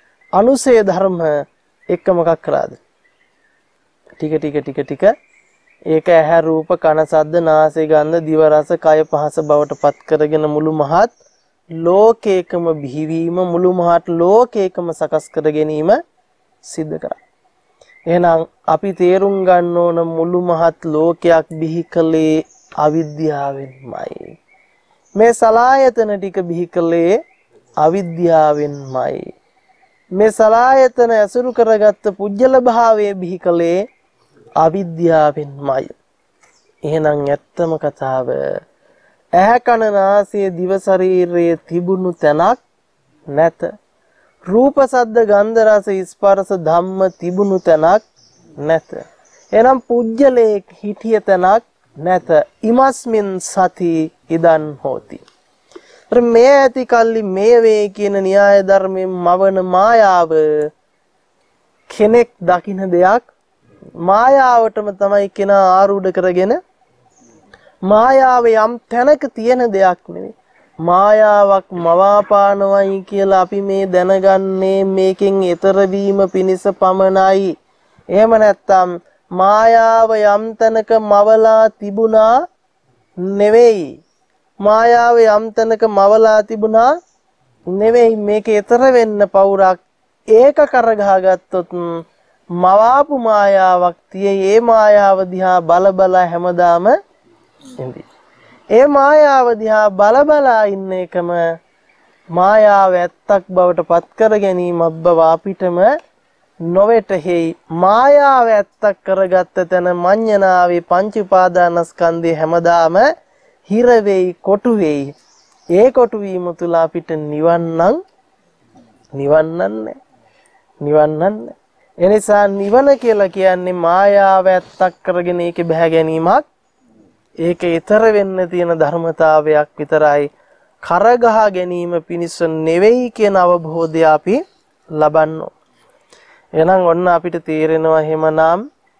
අනුසය ධර්ම එක මොකක් කරාද? ටික ටික ටික ටික ඒක ඇහැ රූප කන ශබ්ද නාසය ගන්ධ දිව රස කය පහස බවට පත් කරගෙන මුළු මහත් ලෝකේකම බිහිවීම මුළු මහත් ලෝකේකම සකස් කර ගැනීම සිද්ධ කරා. එහෙනම් අපි තේරුම් ගන්න ඕන මුළු මහත් ලෝකයක් බිහි කළේ අවිද්‍යාවෙන්මයි. මේ සලායතන ටික බිහි කළේ අවිද්‍යාවෙන්මයි. මේ සලායතන ඇසුරු කරගත්ත පුජ්‍යල භාවයේ බිහි කළේ අවිද්‍යාවෙන්මයි. එහෙනම් ඇත්තම කතාව ඇහැ කන නාසය දිව ශරීරයේ තිබුණු තැනක් නැත. රූප ශබ්ද ගන්ධ රස ස්පර්ශ ධම්ම තිබුණු තැනක් නැත. එනම් පුජ්‍යලේ හිටිය තැනක් නැත. ඉමස්මින් සති ඉදන් හෝති. මේ ඇති කල්ලි මේ වේ කියන න්‍යාය ධර්මයෙන් මවන මායාව කෙනෙක් දකින්න දෙයක් මායාවටම තමයි කෙනා ආරූඪ කරගෙන මායාව යම් තැනක තියෙන දෙයක් නෙවෙයි. මායාවක් මවාපානවයි කියලා අපි මේ දැනගන්නේ මේකෙන් ඈතර වීම පිණිස පමණයි. එහෙම නැත්නම් මායාව යම් තැනක මවලා තිබුණා නෙවෙයි. මායාව යම් තැනක මවලා තිබුණා නෙවෙයි මේක ඈතර වෙන්න පවුරක් ඒක කරගහ ගත්තොත් මවාපු මායාවක් තියේ. ඒ මායාව දිහා බල බල හැමදාම ඉඳි. ඒ මායාව දිහා බල බල ඉන්න එකම මායාව ඇත්තක් බවට පත් කර ගැනීමක් බව අපිටම නොවැටහෙයි. මායාව ඇත්තක් කරගත්ත තැන මඤ්ඤණාවේ පංච උපාදානස්කන්ධය හැමදාම හිර වෙයි කොටු වෙයි. ඒ කොටු වීම තුල අපිට නිවන් නම් නිවන් නැහැ. නිවන් නැහැ. එනිසා නිවන කියලා කියන්නේ මායාව ඇත්තක් කරගෙන ඒකේ බැහැ ගැනීමක්. ඒක ඊතර වෙන්න තියෙන ධර්මතාවයක් විතරයි. කරගහ ගැනීම පිණිස නෙවෙයි කියන අවබෝධය අපි ලබන්න. එහෙනම් ඔන්න අපිට තේරෙනවා එහෙමනම්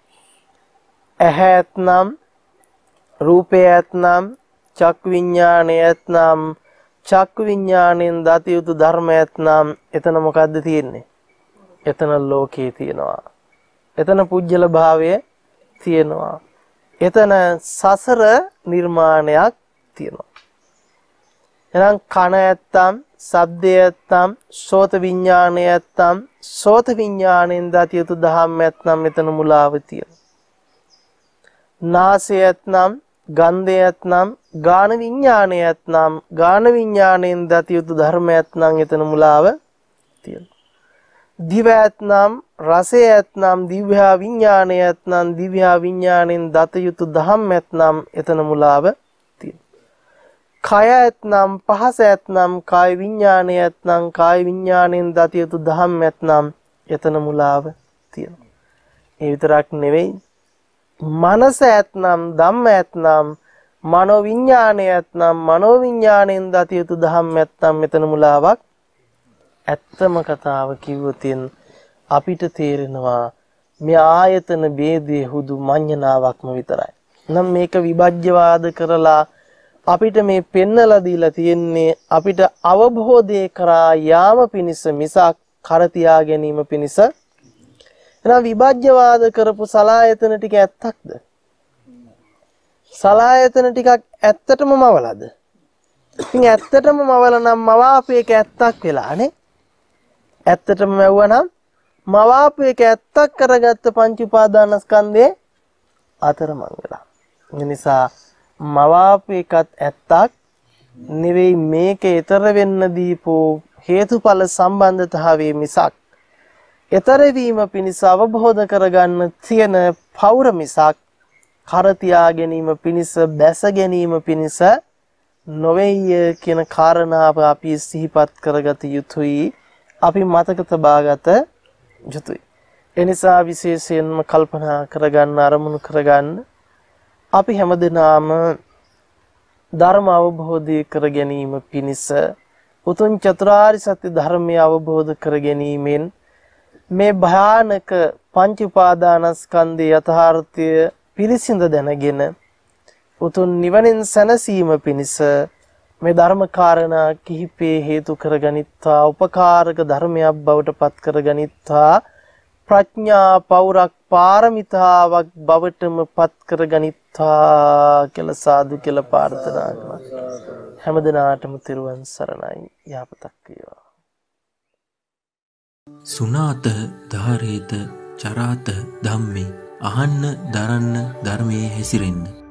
ඇහැත්නම් රූපයත්නම් චක්කු විඥානයත්නම් චක්කු විඥාණයෙන් දත යුතු ධර්මයත්නම් එතන මොකද්ද තියෙන්නේ? එතන ලෝකේ තියෙනවා. එතන පුජ්‍යල භාවය තියෙනවා. එතන සසර නිර්මාණයක් තියෙනවා. එහෙනම් කන ඇත්තම්, ශබ්දය ඇත්තම්, සෝත විඥානය ඇත්තම්, සෝත විඥාණයෙන් දත යුතු ධම්ම ඇත්තම් එතන මුලාව තියෙනවා. නාසය ඇත්තම්, ගන්ධය ඇත්තම්, ගාන විඥානය ඇත්තම්, ගාන විඥාණයෙන් දත යුතු ධර්ම ඇත්තම් එතන මුලාව තියෙනවා. දිව ඇතනම් රසය ඇතනම් දිව්‍යා විඥානය ඇතනම් දිව්‍යා විඥාණයෙන් දත යුතු ධම්ම ඇතනම් එතන මුලාව තියෙනවා. කය ඇතනම් පහස ඇතනම් කාය විඥානය ඇතනම් කාය විඥාණයෙන් දත යුතු ධම්ම ඇතනම් එතන මුලාව තියෙනවා. ඒ විතරක් නෙවෙයි මනස ඇතනම් ධම්ම ඇතනම් මනෝ විඥානය ඇතනම් මනෝ විඥාණයෙන් දත යුතු ධම්ම ඇතනම් එතන මුලාවක්. ඇත්තම කතාව කිව්වොත් අපිට තේරෙනවා මේ ආයතන ભેදේ හුදු මඤ්ඤණාවක්ම විතරයි. නම් මේක විභජ්‍යවාද කරලා අපිට මේ පෙන්නලා දීලා තියෙන්නේ අපිට අවබෝධය කරා යාම පිණිස මිසක් කර තියා ගැනීම පිණිස. එහෙනම් විභජ්‍යවාද කරපු සලායතන ටික ඇත්තක්ද? සලායතන ටිකක් ඇත්තටම මවලාද? ඉතින් ඇත්තටම මවලා නම් මවාපු එක ඇත්තක් වෙලානේ. ඇත්තටම මැව්වනම් මවාපු එක ඇත්තක් කරගත්ත පංච උපාදානස්කන්ධේ අතරමංගලා. ඒ නිසා මවාපු එකත් ඇත්තක් නෙවෙයි මේක ඊතර වෙන්න දීපෝ හේතුඵල සම්බන්ධතාවයේ මිසක් ඊතර වීම පිණිස අවබෝධ කරගන්න තියෙන පෞර මිසක් කර තියා ගැනීම පිණිස බැස ගැනීම පිණිස නොවේය කියන කාරණාව අපි සිහිපත් කරගත යුතුයි. අපි මතක තබාගත යුතුයි. එනිසා විශේෂයෙන්ම කල්පනා කරගන්න අරමුණු කරගන්න අපි හැමදෙනාම ධර්ම අවබෝධය කර ගැනීම පිණිස උතුම් චතුරාර්ය සත්‍ය ධර්මය අවබෝධ කර ගැනීමෙන් මේ භයානක පංච උපාදානස්කන්ධයේ යථාර්ථය පිළිසිඳ දැනගෙන උතුම් නිවනින් සැනසීම පිණිස මේ ධර්ම කාරණා කිහිපේ හේතු කරගනිත්වා උපකාරක ධර්මයක් බවට පත් කරගනිත්වා ප්‍රඥා පෞරක් පාරමිතාවක් බවටම පත් කරගනිත්වා කියලා සාදු කියලා ප්‍රාර්ථනා කරනවා. හැමදෙනාටම තෙරුවන් සරණයි. යහපතක් වේවා. සුනාත ධාරේත චරාත ධම්මේ අහන්න දරන්න ධර්මයේ හැසිරෙන්න